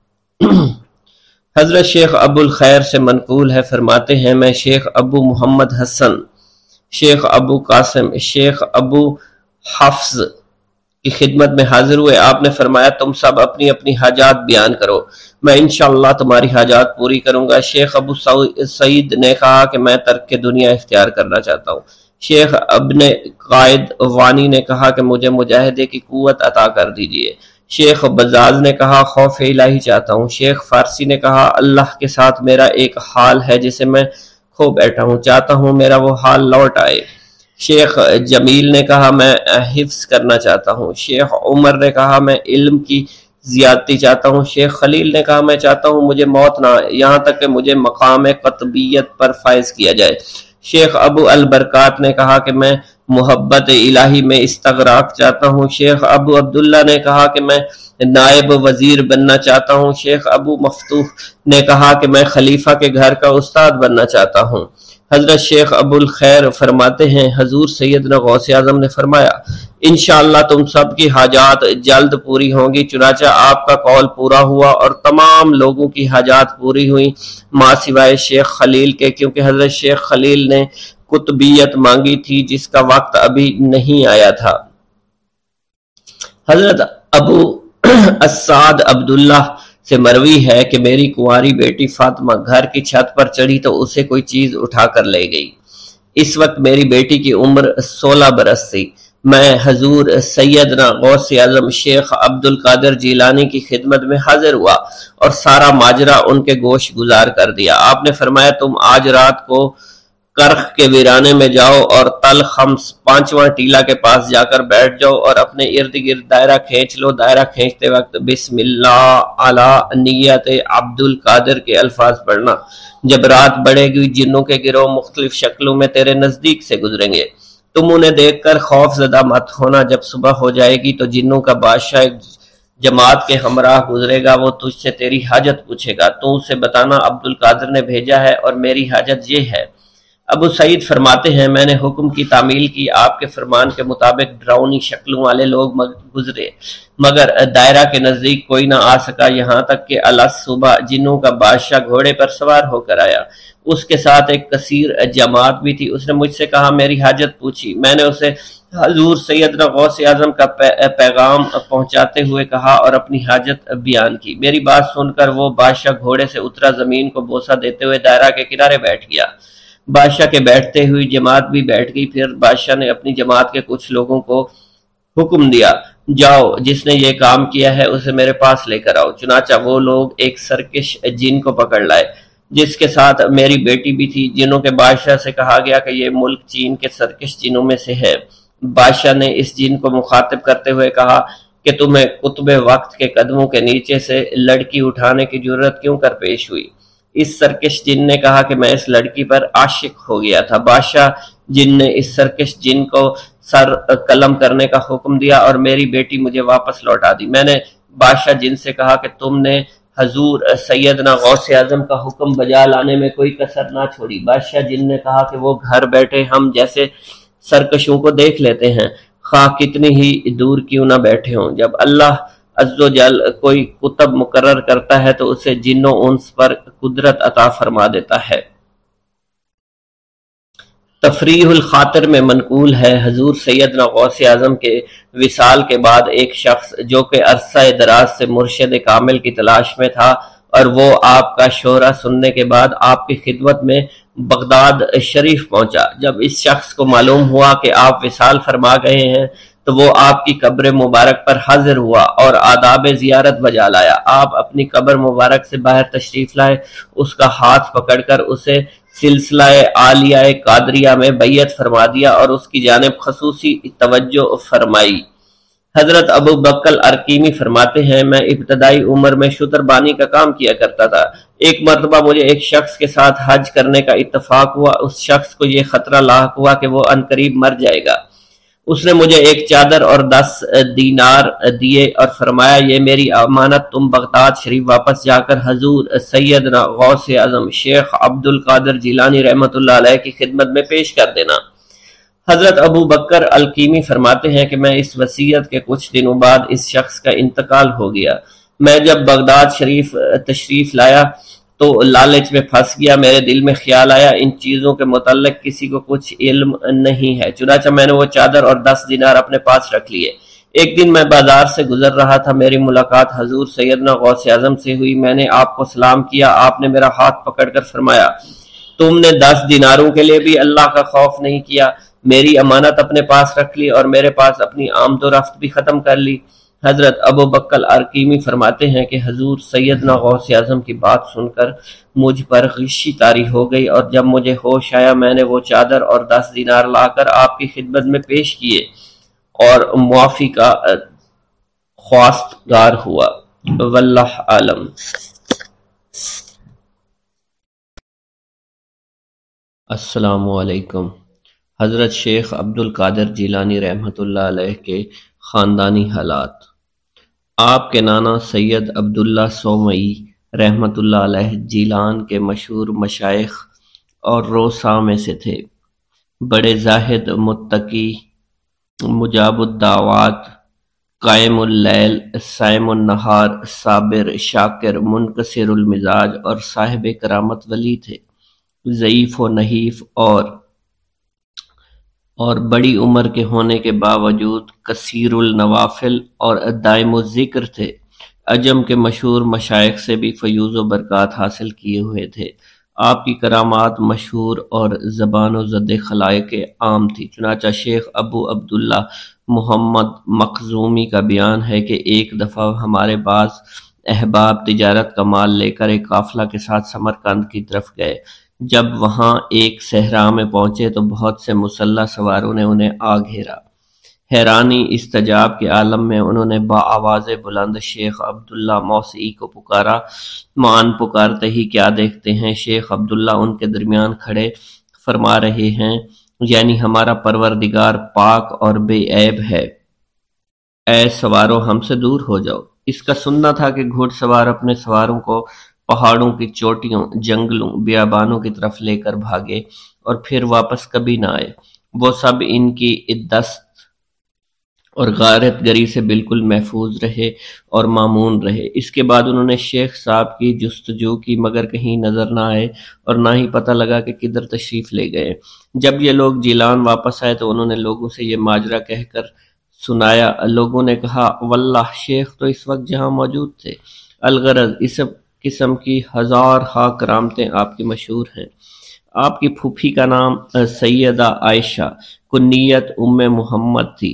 حضرت شیخ ابو الخیر سے منقول ہے، فرماتے ہیں میں شیخ ابو محمد حسن، شیخ ابو قاسم، شیخ ابو حفظ کی خدمت میں حاضر ہوئے۔ آپ نے فرمایا تم سب اپنی اپنی حاجات بیان کرو، میں انشاءاللہ تمہاری حاجات پوری کروں گا۔ شیخ ابو سعید نے کہا کہ میں ترک دنیا اختیار کرنا چاہتا ہوں۔ شیخ ابن قائد وانی نے کہا کہ مجھے مجاہدے کی قوت عطا کر دیجئے۔ شیخ بزاز نے کہا خوف الہی چاہتا ہوں۔ شیخ فارسی نے کہا اللہ کے ساتھ میرا ایک حال ہے جسے میں کھو بیٹھا ہوں، چاہتا ہوں میرا وہ حال لوٹ آئے۔ شیخ جمیل نے کہا میں حفظ کرنا چاہتا ہوں۔ شیخ عمر نے کہا میں علم کی زیادتی چاہتا ہوں۔ شیخ خلیل نے کہا میں چاہتا ہوں مجھے موت نہ آئے، یہاں تک کہ مجھے مقام قطبیت پر فائز کیا جائے۔ شیخ ابو البرکات نے کہا کہ میں محبت الہی میں استغراق چاہتا ہوں۔ شیخ ابو عبداللہ نے کہا کہ میں نائب وزیر بننا چاہتا ہوں۔ شیخ ابو مفتوح نے کہا کہ میں خلیفہ کے گھر کا استاد بننا چاہتا ہوں۔ حضرت شیخ ابو الخیر فرماتے ہیں حضور سیدنا غوث اعظم نے فرمایا انشاءاللہ تم سب کی حاجات جلد پوری ہوں گی۔ چنانچہ آپ کا قول پورا ہوا اور تمام لوگوں کی حاجات پوری ہوئیں ماں سوائے شیخ خلیل کے، کیونکہ حضرت شیخ خلیل نے قطبیت مانگی تھی جس کا وقت ابھی نہیں آیا تھا۔ حضرت ابو السعد عبداللہ سے مروی ہے کہ میری کنواری بیٹی فاطمہ گھر کی چھت پر چڑھی تو اسے کوئی چیز اٹھا کر لے گئی۔ اس وقت میری بیٹی کی عمر 16 برس تھی۔ میں حضور سیدنا غوث اعظم شیخ عبد القادر جیلانی کی خدمت میں حاضر ہوا اور سارا ماجرا ان کے گوش گزار کر دیا۔ آپ نے فرمایا تم آج رات کو کرخ کے ویرانے میں جاؤ اور تل خمس 5واں ٹیلا کے پاس جا کر بیٹھ جاؤ اور اپنے ارد گرد دائرہ کھینچ لو۔ دائرہ کھینچتے وقت بسم اللہ علی نیت عبد القادر کے الفاظ پڑھنا۔ جب رات بڑھے گی جنوں کے گروہ مختلف شکلوں میں تیرے نزدیک سے گزریں گے، تم انہیں دیکھ کر خوف زدہ مت ہونا۔ جب صبح ہو جائے گی تو جنوں کا بادشاہ جماعت کے ہمراہ گزرے گا، وہ تجھ سے تیری حاجت پوچھے گا، تو اسے بتانا عبد القادر نے بھیجا ہے اور میری حاجت یہ ہے۔ ابو سعید فرماتے ہیں میں نے حکم کی تعمیل کی، آپ کے فرمان کے مطابق ڈراؤنی شکلوں والے لوگ گزرے مگر دائرہ کے نزدیک کوئی نہ آ سکا، یہاں تک کہ صبح جنوں کا بادشاہ گھوڑے پر سوار ہو کر آیا، اس کے ساتھ ایک کثیر جماعت بھی تھی۔ اس نے مجھ سے کہا میری حاجت پوچھی، میں نے اسے حضور سیدنا غوث اعظم کا پیغام پہنچاتے ہوئے کہا اور اپنی حاجت بیان کی۔ میری بات سن کر وہ بادشاہ گھوڑے سے اترا، زمین کو بوسہ دیتے ہوئے دائرہ کے کنارے بیٹھ گیا۔ بادشاہ کے بیٹھتے ہوئی جماعت بھی بیٹھ گئی۔ پھر بادشاہ نے اپنی جماعت کے کچھ لوگوں کو حکم دیا جاؤ جس نے یہ کام کیا ہے اسے میرے پاس لے کر آؤ۔ چنانچہ وہ لوگ ایک سرکش جن کو پکڑ لائے جس کے ساتھ میری بیٹی بھی تھی۔ جنوں کے بادشاہ سے کہا گیا کہ یہ ملک چین کے سرکش جنوں میں سے ہے۔ بادشاہ نے اس جن کو مخاطب کرتے ہوئے کہا کہ تمہیں قطب وقت کے قدموں کے نیچے سے لڑکی اٹھانے کی جرت کیوں کر پیش ہوئی؟ اس سرکش جن نے کہا کہ میں اس لڑکی پر عاشق ہو گیا تھا۔ بادشاہ جن نے اس سرکش جن کو سر قلم کرنے کا حکم دیا اور میری بیٹی مجھے واپس لوٹا دی۔ میں نے بادشاہ جن سے کہا کہ تم نے حضور سیدنا غوث اعظم کا حکم بجا لانے میں کوئی کسر نہ چھوڑی۔ بادشاہ جن نے کہا کہ وہ گھر بیٹھے ہم جیسے سرکشوں کو دیکھ لیتے ہیں، خواہ کتنی ہی دور کیوں نہ بیٹھے ہوں۔ جب اللہ عز و جل کوئی کتب مقرر کرتا ہے تو اسے جن و انس پر قدرت عطا فرما دیتا ہے۔ تفریح الخاطر میں منقول ہے حضور سیدنا غوث اعظم کے وصال کے بعد ایک شخص جو کہ عرصہ دراز سے مرشد کامل کی تلاش میں تھا اور وہ آپ کا شورا سننے کے بعد آپ کی خدمت میں بغداد شریف پہنچا۔ جب اس شخص کو معلوم ہوا کہ آپ وصال فرما گئے ہیں تو وہ آپ کی قبر مبارک پر حاضر ہوا اور آداب زیارت بجا لایا۔ آپ اپنی قبر مبارک سے باہر تشریف لائے، اس کا ہاتھ پکڑ کر اسے سلسلہ عالیہ قادریہ میں بیعت فرما دیا اور اس کی جانب خصوصی توجہ فرمائی۔ حضرت ابو بکر ارکیمی فرماتے ہیں میں ابتدائی عمر میں شتربانی کا کام کیا کرتا تھا۔ ایک مرتبہ مجھے ایک شخص کے ساتھ حج کرنے کا اتفاق ہوا۔ اس شخص کو یہ خطرہ لاحق ہوا کہ وہ عنقریب مر جائے گا۔ اس نے مجھے ایک چادر اور 10 دینار دیے اور فرمایا یہ میری امانت تم بغداد شریف واپس جا کر حضور سیدنا غوث اعظم شیخ عبد القادر جیلانی رحمۃ اللہ علیہ کی خدمت میں پیش کر دینا۔ حضرت ابو بکر الکیمی فرماتے ہیں کہ میں اس وصیت کے کچھ دنوں بعد اس شخص کا انتقال ہو گیا۔ میں جب بغداد شریف تشریف لایا تو لالچ میں پھنس گیا۔ میرے دل میں خیال آیا ان چیزوں کے متعلق کسی کو کچھ علم نہیں ہے، چنانچہ میں نے وہ چادر اور 10 دینار اپنے پاس رکھ لیے۔ ایک دن میں بازار سے گزر رہا تھا، میری ملاقات حضور سیدنا غوث اعظم سے ہوئی۔ میں نے آپ کو سلام کیا، آپ نے میرا ہاتھ پکڑ کر فرمایا تم نے 10 دیناروں کے لیے بھی اللہ کا خوف نہیں کیا، میری امانت اپنے پاس رکھ لی اور میرے پاس اپنی آمد و رفت بھی ختم کر لی۔ حضرت ابو بکر ارکیمی فرماتے ہیں کہ حضور سیدنا غوث اعظم کی بات سن کر مجھ پر غشی طاری ہو گئی اور جب مجھے ہوش آیا میں نے وہ چادر اور 10 دینار لا کر آپ کی خدمت میں پیش کیے اور معافی کا خواستگار ہوا۔ واللہ عالم۔ السلام علیکم۔ حضرت شیخ عبد القادر جیلانی رحمۃ اللہ علیہ کے خاندانی حالات۔ آپ کے نانا سید عبداللہ سومئی رحمۃ اللہ علیہ جیلان کے مشہور مشائخ اور روسا میں سے تھے۔ بڑے زاہد، متقی، مجاب الدعوات، قائم اللیل، صائم النہار، صابر، شاکر، منکسر المزاج اور صاحب کرامت ولی تھے۔ ضعیف و نحیف اور بڑی عمر کے ہونے کے باوجود کثیر النوافل اور دائم الذکر تھے۔ عجم کے مشہور مشائخ سے بھی فیوز و برکات حاصل کیے ہوئے تھے۔ آپ کی کرامات مشہور اور زبان و زد خلائق عام تھی۔ چنانچہ شیخ ابو عبداللہ محمد مخزومی کا بیان ہے کہ ایک دفعہ ہمارے بعض احباب تجارت کا مال لے کر ایک قافلہ کے ساتھ سمرقند کی طرف گئے۔ جب وہاں ایک صحرا میں پہنچے تو بہت سے مسلح سواروں نے انہیں آ گھیرا۔ حیرانی استجاب کے عالم میں انہوں نے بآواز بلند شیخ عبداللہ موسعی کو پکارا۔ معان پکارتے ہی کیا دیکھتے ہیں شیخ عبداللہ ان کے درمیان کھڑے فرما رہے ہیں یعنی ہمارا پروردگار پاک اور بے عیب ہے، اے سوارو ہم سے دور ہو جاؤ۔ اس کا سننا تھا کہ گھڑ سوار اپنے سواروں کو پہاڑوں کی چوٹیوں، جنگلوں، بیابانوں کی طرف لے کر بھاگے اور پھر واپس کبھی نہ آئے۔ وہ سب ان کی دست اور غارت گری سے بالکل محفوظ رہے اور مامون رہے۔ اس کے بعد انہوں نے شیخ صاحب کی جستجو کی مگر کہیں نظر نہ آئے اور نہ ہی پتہ لگا کہ کدھر تشریف لے گئے۔ جب یہ لوگ جیلان واپس آئے تو انہوں نے لوگوں سے یہ ماجرا کہہ کر سنایا۔ لوگوں نے کہا واللہ شیخ تو اس وقت جہاں موجود تھے۔ الغرض اس قسم کی ہزار ہا کرامتیں آپ کی مشہور ہیں۔ آپ کی پھوپھی کا نام سیدہ عائشہ کنیت ام محمد تھی۔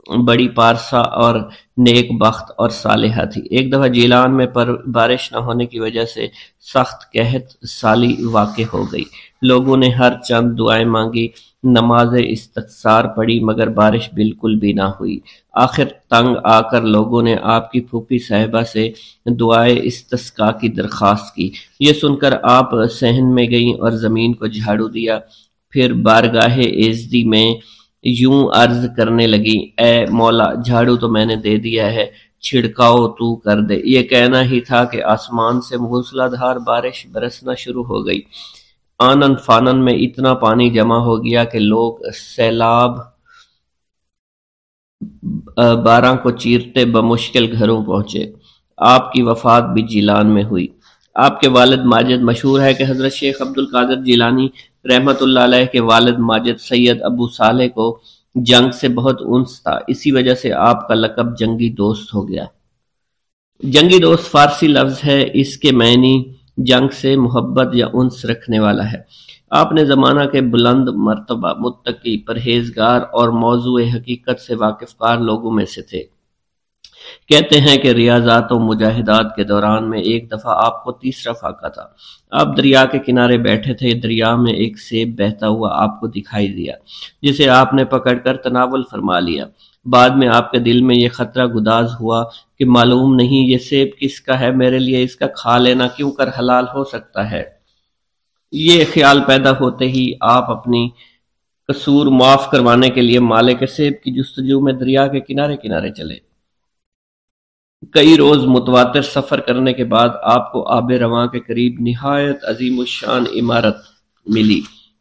بڑی پارسا اور نیک بخت اور صالحہ تھی۔ ایک دفعہ جیلان میں بارش نہ ہونے کی وجہ سے سخت قحط سالی واقع ہو گئی۔ لوگوں نے ہر چند دعائیں مانگی، نماز استغفار پڑھی، مگر بارش بالکل بھی نہ ہوئی۔ آخر تنگ آ کر لوگوں نے آپ کی پھوپھی صاحبہ سے دعائے استسقاء کی درخواست کی۔ یہ سن کر آپ صحن میں گئیں اور زمین کو جھاڑو دیا، پھر بارگاہ ایزدی میں یوں عرض کرنے لگی: اے مولا، جھاڑو تو میں نے دے دیا ہے، چھڑکاؤ تو کر دے۔ یہ کہنا ہی تھا کہ آسمان سے موسلا دھار بارش برسنا شروع ہو گئی۔ آنن فانن میں اتنا پانی جمع ہو گیا کہ لوگ سیلاب باراں کو چیرتے بمشکل گھروں پہنچے۔ آپ کی وفات بھی جیلان میں ہوئی۔ آپ کے والد ماجد، مشہور ہے کہ حضرت شیخ عبد القادر جیلانی رحمۃ اللہ علیہ کے والد ماجد سید ابو صالح کو جنگ سے بہت انس تھا، اسی وجہ سے آپ کا لقب جنگی دوست ہو گیا۔ جنگی دوست فارسی لفظ ہے، اس کے معنی جنگ سے محبت یا انس رکھنے والا ہے۔ آپ نے زمانہ کے بلند مرتبہ، متقی، پرہیزگار اور موضوع حقیقت سے واقف کار لوگوں میں سے تھے۔ کہتے ہیں کہ ریاضات و مجاہدات کے دوران میں ایک دفعہ آپ کو تیسرا فاقہ تھا۔ آپ دریا کے کنارے بیٹھے تھے، دریا میں ایک سیب بہتا ہوا آپ کو دکھائی دیا، جسے آپ نے پکڑ کر تناول فرما لیا۔ بعد میں آپ کے دل میں یہ خطرہ گداز ہوا کہ معلوم نہیں یہ سیب کس کا ہے، میرے لیے اس کا کھا لینا کیوں کر حلال ہو سکتا ہے۔ یہ خیال پیدا ہوتے ہی آپ اپنی قصور معاف کروانے کے لیے مالک سیب کی جستجو میں دریا کے کنارے کنارے چلے۔ کئی روز متواتر سفر کرنے کے بعد آپ کو آب رواں کے قریب نہایت عظیم الشان عمارت ملی،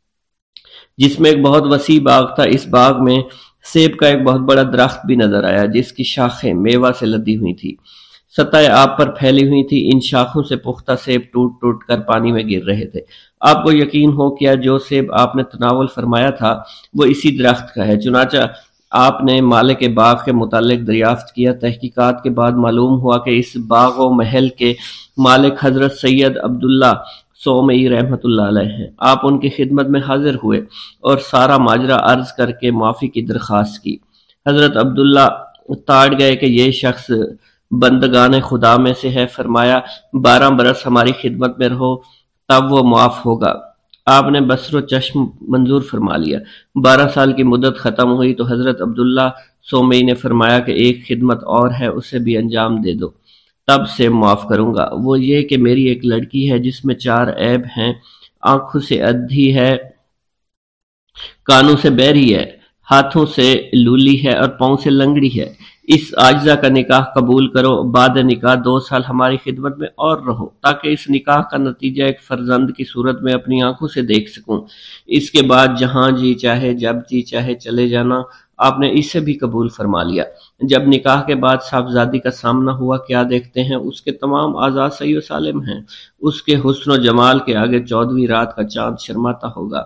جس میں ایک بہت وسیع باغ تھا۔ اس باغ میں سیب کا ایک بہت بڑا درخت بھی نظر آیا، جس کی شاخیں میوہ سے لدی ہوئی تھی، سطح آپ پر پھیلی ہوئی تھی۔ ان شاخوں سے پختہ سیب ٹوٹ ٹوٹ کر پانی میں گر رہے تھے۔ آپ کو یقین ہو کیا جو سیب آپ نے تناول فرمایا تھا وہ اسی درخت کا ہے۔ چنانچہ آپ نے مالک باغ کے متعلق دریافت کیا۔ تحقیقات کے بعد معلوم ہوا کہ اس باغ و محل کے مالک حضرت سید عبداللہ سومئی رحمۃ اللہ علیہ ہیں۔ آپ ان کی خدمت میں حاضر ہوئے اور سارا ماجرا عرض کر کے معافی کی درخواست کی۔ حضرت عبداللہ تاڑ گئے کہ یہ شخص بندگان خدا میں سے ہے۔ فرمایا 12 برس ہماری خدمت میں رہو تب وہ معاف ہوگا۔ آپ نے بصر و چشم منظور فرما لیا۔ 12 سال کی مدت ختم ہوئی تو حضرت عبداللہ سومئی نے فرمایا کہ ایک خدمت اور ہے، اسے بھی انجام دے دو، تب سے معاف کروں گا۔ وہ یہ کہ میری ایک لڑکی ہے جس میں 4 عیب ہیں: آنکھوں سے ادھی ہے، کانوں سے بہری ہے، ہاتھوں سے لولی ہے اور پاؤں سے لنگڑی ہے۔ اس عاجزہ کا نکاح قبول کرو، بعد نکاح 2 سال ہماری خدمت میں اور رہو، تاکہ اس نکاح کا نتیجہ ایک فرزند کی صورت میں اپنی آنکھوں سے دیکھ سکوں۔ اس کے بعد جہاں جی چاہے جب جی چاہے چلے جانا۔ آپ نے اسے بھی قبول فرما لیا۔ جب نکاح کے بعد صاحبزادی کا سامنا ہوا، کیا دیکھتے ہیں اس کے تمام اعضاء صحیح و سالم ہیں۔ اس کے حسن و جمال کے آگے 14ویں رات کا چاند شرماتا ہوگا۔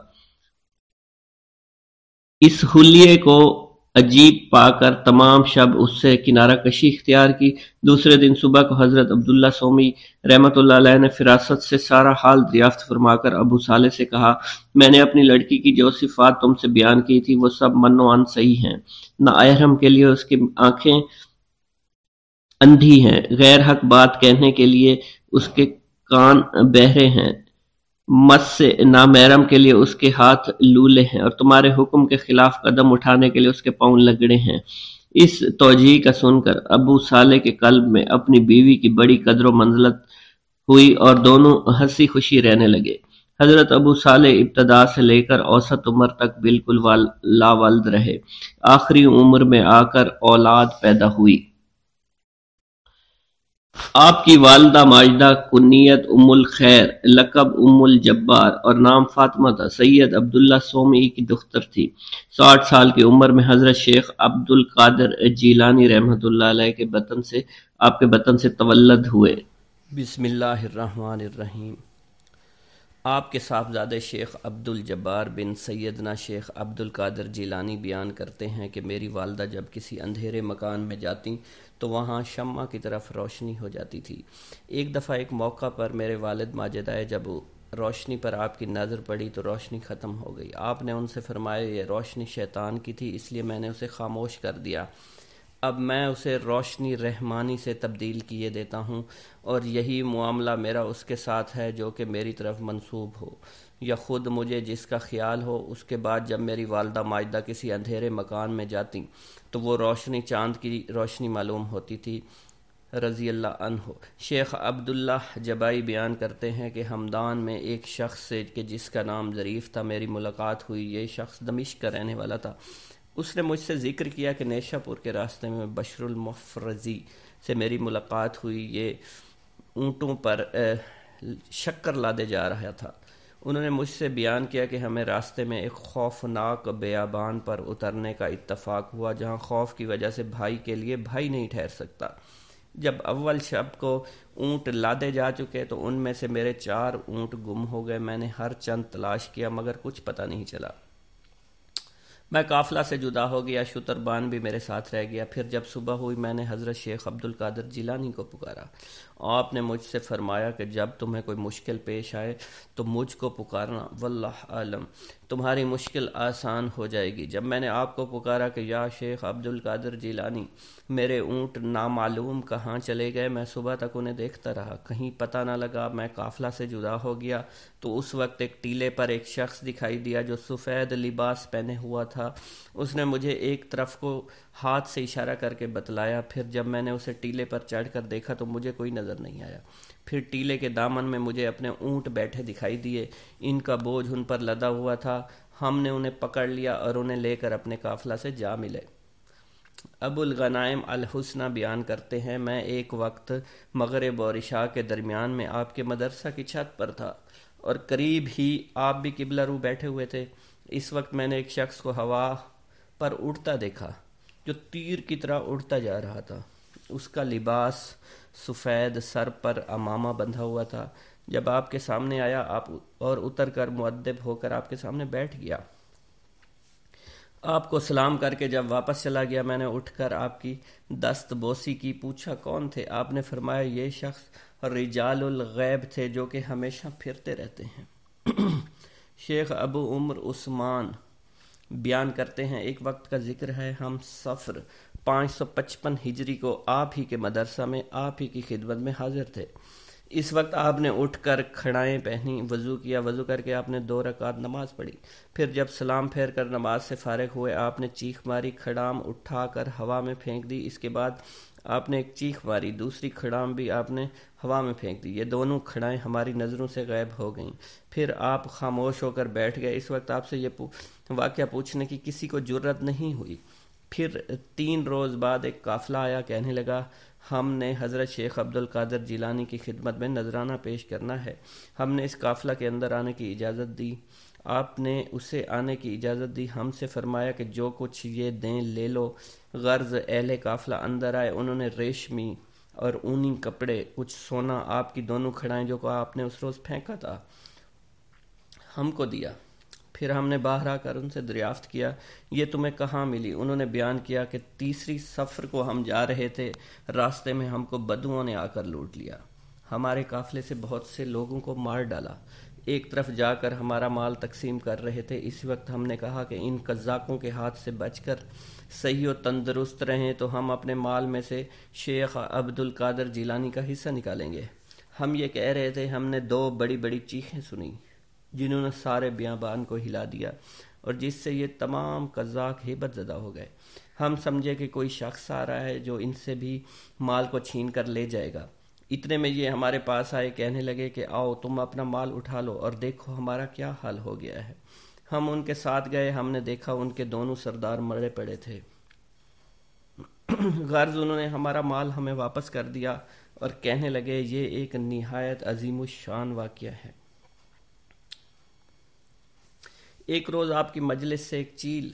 اس حلیے کو عجیب پا کر تمام شب اس سے کنارہ کشی اختیار کی۔ دوسرے دن صبح کو حضرت عبداللہ سومی رحمۃ اللہ علیہ نے فراست سے سارا حال دریافت فرما کر ابو صالح سے کہا: میں نے اپنی لڑکی کی جو صفات تم سے بیان کی تھی وہ سب من و عن صحیح ہیں۔ نااحرم کے لیے اس کی آنکھیں اندھی ہیں، غیر حق بات کہنے کے لیے اس کے کان بہرے ہیں، مس سے نامحرم کے لیے اس کے ہاتھ لولے ہیں، اور تمہارے حکم کے خلاف قدم اٹھانے کے لیے اس کے پاؤں لگڑے ہیں۔ اس توجیہ کا سن کر ابو صالح کے قلب میں اپنی بیوی کی بڑی قدر و منزلت ہوئی اور دونوں ہنسی خوشی رہنے لگے۔ حضرت ابو صالح ابتدا سے لے کر اوسط عمر تک بالکل لاولد رہے۔ آخری عمر میں آ کر اولاد پیدا ہوئی۔ آپ کی والدہ ماجدہ کنیت ام الخیر، لقب ام الجبار اور نام فاطمہ تھا، سید عبداللہ سومئی کی دختر تھی۔ 60 سال کی عمر میں حضرت شیخ عبد القادر جیلانی رحمۃ اللہ علیہ کے آپ کے بطن سے تولد ہوئے۔ بسم اللہ الرحمن الرحیم۔ آپ کے صاحبزادے شیخ عبد الجبار بن سیدنا شیخ عبد القادر جیلانی بیان کرتے ہیں کہ میری والدہ جب کسی اندھیرے مکان میں جاتی تو وہاں شمع کی طرف روشنی ہو جاتی تھی۔ ایک دفعہ ایک موقع پر میرے والد ماجد آئے، جب روشنی پر آپ کی نظر پڑی تو روشنی ختم ہو گئی۔ آپ نے ان سے فرمایا یہ روشنی شیطان کی تھی، اس لیے میں نے اسے خاموش کر دیا، اب میں اسے روشنی رحمانی سے تبدیل کیے دیتا ہوں، اور یہی معاملہ میرا اس کے ساتھ ہے جو کہ میری طرف منسوب ہو یا خود مجھے جس کا خیال ہو۔ اس کے بعد جب میری والدہ ماجدہ کسی اندھیرے مکان میں جاتی تو وہ روشنی چاند کی روشنی معلوم ہوتی تھی، رضی اللہ عنہ۔ شیخ عبداللہ جبائی بیان کرتے ہیں کہ ہمدان میں ایک شخص سے کہ جس کا نام ظریف تھا میری ملاقات ہوئی۔ یہ شخص دمشق کا رہنے والا تھا۔ اس نے مجھ سے ذکر کیا کہ نیشہ پور کے راستے میں بشر المفرزی سے میری ملاقات ہوئی، یہ اونٹوں پر شکر لادے جا رہا تھا۔ انہوں نے مجھ سے بیان کیا کہ ہمیں راستے میں ایک خوفناک بیابان پر اترنے کا اتفاق ہوا جہاں خوف کی وجہ سے بھائی کے لیے بھائی نہیں ٹھہر سکتا۔ جب اول شب کو اونٹ لادے جا چکے تو ان میں سے میرے 4 اونٹ گم ہو گئے۔ میں نے ہر چند تلاش کیا مگر کچھ پتہ نہیں چلا۔ میں قافلہ سے جدا ہو گیا، شتربان بھی میرے ساتھ رہ گیا۔ پھر جب صبح ہوئی میں نے حضرت شیخ عبدالقادر جیلانی کو پکارا۔ آپ نے مجھ سے فرمایا کہ جب تمہیں کوئی مشکل پیش آئے تو مجھ کو پکارنا، واللہ عالم تمہاری مشکل آسان ہو جائے گی۔ جب میں نے آپ کو پکارا کہ یا شیخ عبدالقادر جیلانی، میرے اونٹ نامعلوم کہاں چلے گئے، میں صبح تک انہیں دیکھتا رہا، کہیں پتہ نہ لگا۔ میں قافلہ سے جدا ہو گیا تو اس وقت ایک ٹیلے پر ایک شخص دکھائی دیا جو سفید لباس پہنے ہوا تھا۔ اس نے مجھے ایک طرف کو ہاتھ سے اشارہ کر کے بتلایا۔ پھر جب میں نے اسے ٹیلے پر چڑھ کر دیکھا تو مجھے کوئی نظر نہیں آیا۔ پھر ٹیلے کے دامن میں مجھے اپنے اونٹ بیٹھے دکھائی دیے، ان کا بوجھ ان پر لدا ہوا تھا۔ ہم نے انہیں پکڑ لیا اور انہیں لے کر اپنے قافلہ سے جا ملے۔ ابو الغنائم الحسنہ بیان کرتے ہیں میں ایک وقت مغرب اور عشاء کے درمیان میں آپ کے مدرسہ کی چھت پر تھا اور قریب ہی آپ بھی قبلہ رو بیٹھے ہوئے تھے۔ اس وقت میں نے ایک شخص کو ہوا پر اڑتا دیکھا جو تیر کی طرح اڑتا جا رہا تھا۔ اس کا لباس سفید، سر پر عمامہ بندھا ہوا تھا۔ جب آپ کے سامنے آیا آپ اور اتر کر مؤدب ہو کر آپ کے سامنے بیٹھ گیا۔ آپ کو سلام کر کے جب واپس چلا گیا میں نے اٹھ کر آپ کی دست بوسی کی، پوچھا کون تھے؟ آپ نے فرمایا یہ شخص رجال الغیب تھے جو کہ ہمیشہ پھرتے رہتے ہیں۔ شیخ ابو عمر عثمان بیان کرتے ہیں ایک وقت کا ذکر ہے، ہم صفر 555 ہجری کو آپ ہی کے مدرسہ میں آپ ہی کی خدمت میں حاضر تھے۔ اس وقت آپ نے اٹھ کر کھڑائیں پہنی، وضو کیا، وضو کر کے آپ نے 2 رکعت نماز پڑھی۔ پھر جب سلام پھیر کر نماز سے فارغ ہوئے آپ نے چیخ ماری، کھڑام اٹھا کر ہوا میں پھینک دی۔ اس کے بعد آپ نے ایک چیخ ماری، دوسری کھڑام بھی آپ نے ہوا میں پھینک دی۔ یہ دونوں کھڑائیں ہماری نظروں سے غائب ہو گئیں۔ پھر آپ خاموش ہو کر بیٹھ گئے۔ اس وقت آپ سے یہ واقعہ پوچھنے کی کسی کو جرت نہیں ہوئی۔ پھر 3 روز بعد ایک قافلہ آیا، کہنے لگا ہم نے حضرت شیخ عبدالقادر جیلانی کی خدمت میں نذرانہ پیش کرنا ہے۔ ہم نے اس قافلہ کے اندر آنے کی اجازت دی۔ آپ نے اسے آنے کی اجازت دی، ہم سے فرمایا کہ جو کچھ یہ دیں لے لو۔ غرض اہل قافلہ اندر آئے، انہوں نے ریشمی اور اونی کپڑے، کچھ سونا، آپ کی دونوں کھڑائیں جو کہ آپ نے اس روز پھینکا تھا ہم کو دیا۔ پھر ہم نے باہر آ کر ان سے دریافت کیا یہ تمہیں کہاں ملی؟ انہوں نے بیان کیا کہ تیسری سفر کو ہم جا رہے تھے، راستے میں ہم کو بدوؤں نے آ کر لوٹ لیا، ہمارے قافلے سے بہت سے لوگوں کو مار ڈالا، ایک طرف جا کر ہمارا مال تقسیم کر رہے تھے۔ اس وقت ہم نے کہا کہ ان قزاقوں کے ہاتھ سے بچ کر صحیح و تندرست رہیں تو ہم اپنے مال میں سے شیخ عبدالقادر جیلانی کا حصہ نکالیں گے۔ ہم یہ کہہ رہے تھے، ہم نے 2 بڑی بڑی چیخیں سنی جنہوں نے سارے بیابان کو ہلا دیا اور جس سے یہ تمام قزاق ہیبت زدہ ہو گئے۔ ہم سمجھے کہ کوئی شخص آ رہا ہے جو ان سے بھی مال کو چھین کر لے جائے گا۔ اتنے میں یہ ہمارے پاس آئے، کہنے لگے کہ آؤ تم اپنا مال اٹھا لو اور دیکھو ہمارا کیا حال ہو گیا ہے۔ ہم ان کے ساتھ گئے، ہم نے دیکھا ان کے دونوں سردار مرے پڑے تھے۔ غرض انہوں نے ہمارا مال ہمیں واپس کر دیا اور کہنے لگے یہ ایک نہایت عظیم الشان واقعہ ہے۔ ایک روز آپ کی مجلس سے ایک چیل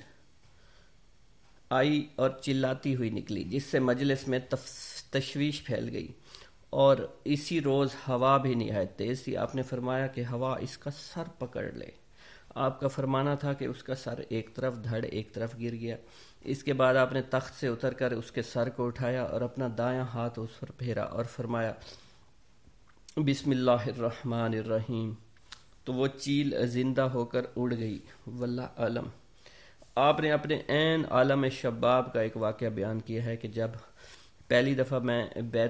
آئی اور چلاتی ہوئی نکلی جس سے مجلس میں تشویش پھیل گئی، اور اسی روز ہوا بھی نہایت تیز تھی۔ آپ نے فرمایا کہ ہوا اس کا سر پکڑ لے۔ آپ کا فرمانا تھا کہ اس کا سر ایک طرف دھڑ ایک طرف گر گیا۔ اس کے بعد آپ نے تخت سے اتر کر اس کے سر کو اٹھایا اور اپنا دایاں ہاتھ اس پر پھیرا اور فرمایا بسم اللہ الرحمن الرحیم، تو وہ چیل زندہ ہو کر اڑ گئی، واللہ عالم۔ آپ نے اپنے عین عالم شباب کا ایک واقعہ بیان کیا ہے کہ جب پہلی دفعہ میں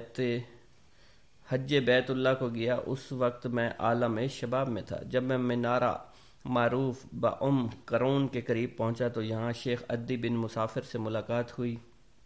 حج بیت اللہ کو گیا، اس وقت میں عالم شباب میں تھا۔ جب میں منارہ معروف کرون کے قریب پہنچا تو یہاں شیخ عدی بن مسافر سے ملاقات ہوئی۔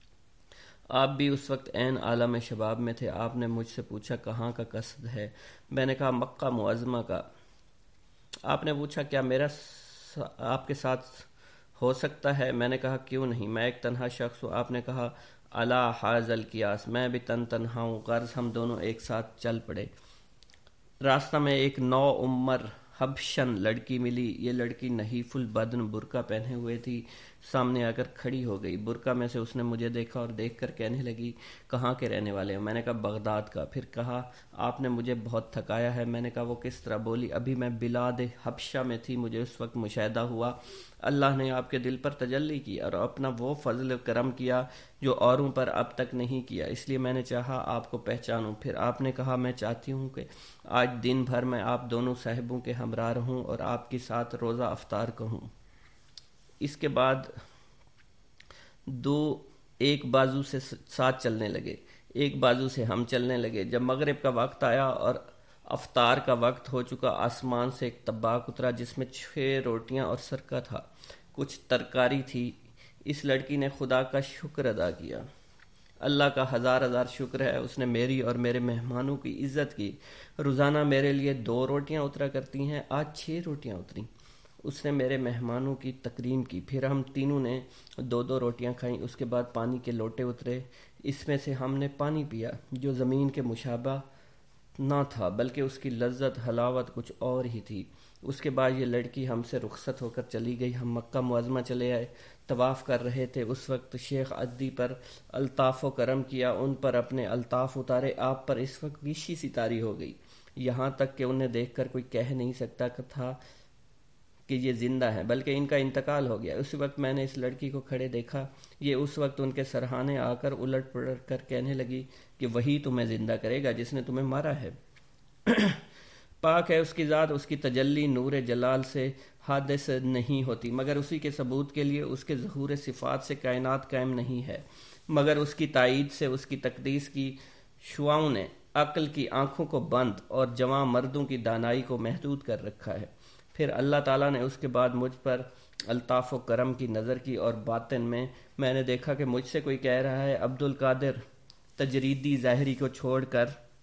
آپ بھی اس وقت عین عالم شباب میں تھے۔ آپ نے مجھ سے پوچھا کہاں کا قصد ہے؟ میں نے کہا مکہ معظمہ کا۔ آپ نے پوچھا کیا میرا آپ کے ساتھ ہو سکتا ہے؟ میں نے کہا کیوں نہیں، میں ایک تنہا شخص ہوں۔ آپ نے کہا الا حاذ القیاس، میں بھی تنہا ہوں، غرض ہم دونوں ایک ساتھ چل پڑے۔ راستہ میں ایک نو عمر حبشن لڑکی ملی۔ یہ لڑکی نحیف البدن برقع پہنے ہوئے تھی۔ سامنے آ کر کھڑی ہو گئی۔ برقع میں سے اس نے مجھے دیکھا اور دیکھ کر کہنے لگی کہاں کے رہنے والے ہو؟ میں نے کہا بغداد کا۔ پھر کہا آپ نے مجھے بہت تھکایا ہے۔ میں نے کہا وہ کس طرح؟ بولی ابھی میں بلاد حبشہ میں تھی، مجھے اس وقت مشاہدہ ہوا اللہ نے آپ کے دل پر تجلی کی اور اپنا وہ فضل و کرم کیا جو اوروں پر اب تک نہیں کیا، اس لیے میں نے چاہا آپ کو پہچانوں۔ پھر آپ نے کہا میں چاہتی ہوں کہ آج دن بھر میں آپ دونوں صاحبوں کے ہمراہ رہوں اور آپ کے ساتھ روزہ افطار کہوں۔ اس کے بعد دو ایک بازو سے ساتھ چلنے لگے، ایک بازو سے ہم چلنے لگے۔ جب مغرب کا وقت آیا اور افطار کا وقت ہو چکا، آسمان سے ایک طباق اترا جس میں 6 روٹیاں اور سرکہ تھا، کچھ ترکاری تھی۔ اس لڑکی نے خدا کا شکر ادا کیا۔ اللہ کا ہزار ہزار شکر ہے، اس نے میری اور میرے مہمانوں کی عزت کی۔ روزانہ میرے لیے 2 روٹیاں اترا کرتی ہیں، آج 6 روٹیاں اتریں۔ اس نے میرے مہمانوں کی تکریم کی۔ پھر ہم تینوں نے 2 روٹیاں کھائیں۔ اس کے بعد پانی کے لوٹے اترے، اس میں سے ہم نے پانی پیا جو زمین کے مشابہ نہ تھا بلکہ اس کی لذت حلاوت کچھ اور ہی تھی۔ اس کے بعد یہ لڑکی ہم سے رخصت ہو کر چلی گئی۔ ہم مکہ معظمہ چلے آئے، طواف کر رہے تھے۔ اس وقت شیخ عدی پر الطاف و کرم کیا، ان پر اپنے الطاف اتارے۔ آپ پر اس وقت ویشی سی طاری ہو گئی، یہاں تک کہ انہیں دیکھ کر کوئی کہہ نہیں سکتا تھا کہ یہ زندہ ہیں، بلکہ ان کا انتقال ہو گیا۔ اس وقت میں نے اس لڑکی کو کھڑے دیکھا۔ یہ اس وقت ان کے سرہانے آ کر الٹ پلٹ کر کہنے لگی کہ وہی تمہیں زندہ کرے گا جس نے تمہیں مارا ہے۔ پاک ہے اس کی ذات، اس کی تجلی نور جلال سے حادث نہیں ہوتی مگر اسی کے ثبوت کے لیے، اس کے ظہور صفات سے کائنات قائم نہیں ہے مگر اس کی تائید سے۔ اس کی تقدیس کی شعاؤں نے عقل کی آنکھوں کو بند اور جواں مردوں کی دانائی کو محدود کر رکھا ہے۔ پھر اللہ تعالیٰ نے اس کے بعد مجھ پر الطاف و کرم کی نظر کی اور باطن میں نے دیکھا کہ مجھ سے کوئی کہہ رہا ہے عبد القادر، تجریدی ظاہری کو چھوڑ کر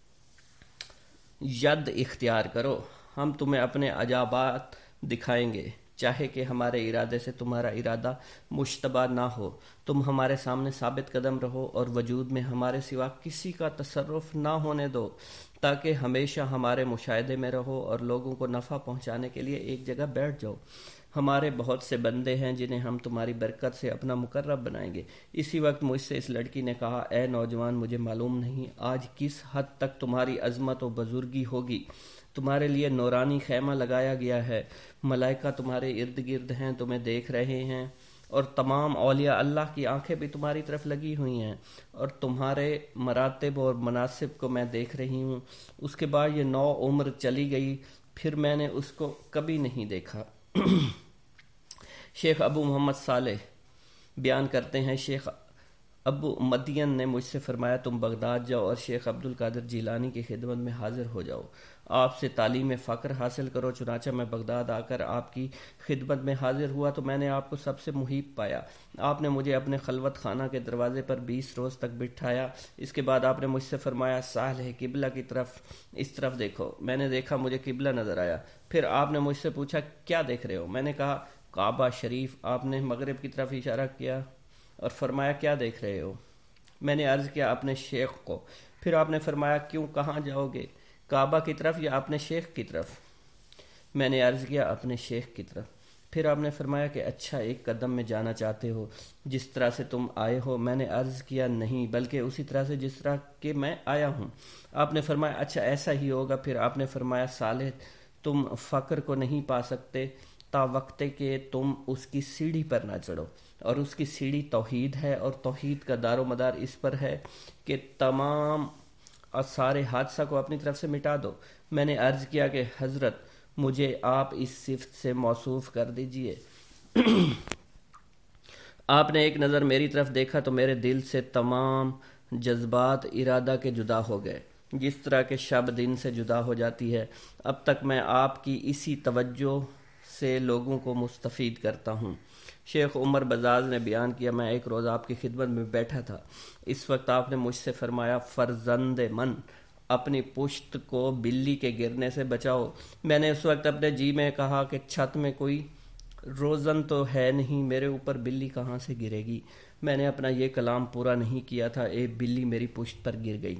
ید اختیار کرو، ہم تمہیں اپنے عجائبات دکھائیں گے، چاہے کہ ہمارے ارادے سے تمہارا ارادہ مشتبہ نہ ہو۔ تم ہمارے سامنے ثابت قدم رہو اور وجود میں ہمارے سوا کسی کا تصرف نہ ہونے دو، تاکہ ہمیشہ ہمارے مشاہدے میں رہو اور لوگوں کو نفع پہنچانے کے لیے ایک جگہ بیٹھ جاؤ۔ ہمارے بہت سے بندے ہیں جنہیں ہم تمہاری برکت سے اپنا مقرب بنائیں گے۔ اسی وقت مجھ سے اس لڑکی نے کہا اے نوجوان، مجھے معلوم نہیں آج کس حد تک تمہاری عظمت و بزرگی ہوگی۔ تمہارے لیے نورانی خیمہ لگایا گیا ہے، ملائکہ تمہارے ارد گرد ہیں، تمہیں دیکھ رہے ہیں، اور تمام اولیاء اللہ کی آنکھیں بھی تمہاری طرف لگی ہوئی ہیں، اور تمہارے مراتب اور مناسب کو میں دیکھ رہی ہوں۔ اس کے بعد یہ 9 عمر چلی گئی، پھر میں نے اس کو کبھی نہیں دیکھا۔ شیخ ابو محمد صالح بیان کرتے ہیں شیخ ابو مدین نے مجھ سے فرمایا تم بغداد جاؤ اور شیخ عبد القادر جیلانی کی خدمت میں حاضر ہو جاؤ، آپ سے تعلیم فقر حاصل کرو۔ چنانچہ میں بغداد آ کر آپ کی خدمت میں حاضر ہوا تو میں نے آپ کو سب سے محیب پایا۔ آپ نے مجھے اپنے خلوت خانہ کے دروازے پر 20 روز تک بٹھایا۔ اس کے بعد آپ نے مجھ سے فرمایا صالح قبلہ کی طرف، اس طرف دیکھو۔ میں نے دیکھا، مجھے قبلہ نظر آیا۔ پھر آپ نے مجھ سے پوچھا کیا دیکھ رہے ہو؟ میں نے کہا کعبہ شریف۔ آپ نے مغرب کی طرف اشارہ کیا اور فرمایا کیا دیکھ رہے ہو؟ میں نے عرض کیا اپنے شیخ کو۔ پھر آپ نے فرمایا کیوں، کہاں جاؤ گے، کعبہ کی طرف یا اپنے شیخ کی طرف؟ میں نے عرض کیا اپنے شیخ کی طرف۔ پھر آپ نے فرمایا کہ اچھا ایک قدم میں جانا چاہتے ہو جس طرح سے تم آئے ہو؟ میں نے عرض کیا نہیں، بلکہ اسی طرح سے جس طرح کہ میں آیا ہوں۔ آپ نے فرمایا اچھا ایسا ہی ہوگا۔ پھر آپ نے فرمایا صالح تم فقر کو نہیں پا سکتے تا وقت کہ تم اس کی سیڑھی پر نہ چڑھو، اور اس کی سیڑھی توحید ہے، اور توحید کا دار و مدار اس پر ہے کہ تمام سارے حادثہ کو اپنی طرف سے مٹا دو۔ میں نے عرض کیا کہ حضرت مجھے آپ اس صفت سے موصوف کر دیجئے۔ آپ نے ایک نظر میری طرف دیکھا تو میرے دل سے تمام جذبات ارادہ کے جدا ہو گئے، جس طرح کہ شب دن سے جدا ہو جاتی ہے۔ اب تک میں آپ کی اسی توجہ سے لوگوں کو مستفید کرتا ہوں۔ شیخ عمر بزاز نے بیان کیا، میں ایک روز آپ کی خدمت میں بیٹھا تھا۔ اس وقت آپ نے مجھ سے فرمایا، فرزند من، اپنی پشت کو بلی کے گرنے سے بچاؤ۔ میں نے اس وقت اپنے جی میں کہا کہ چھت میں کوئی روزن تو ہے نہیں، میرے اوپر بلی کہاں سے گرے گی؟ میں نے اپنا یہ کلام پورا نہیں کیا تھا، ایک بلی میری پشت پر گر گئی۔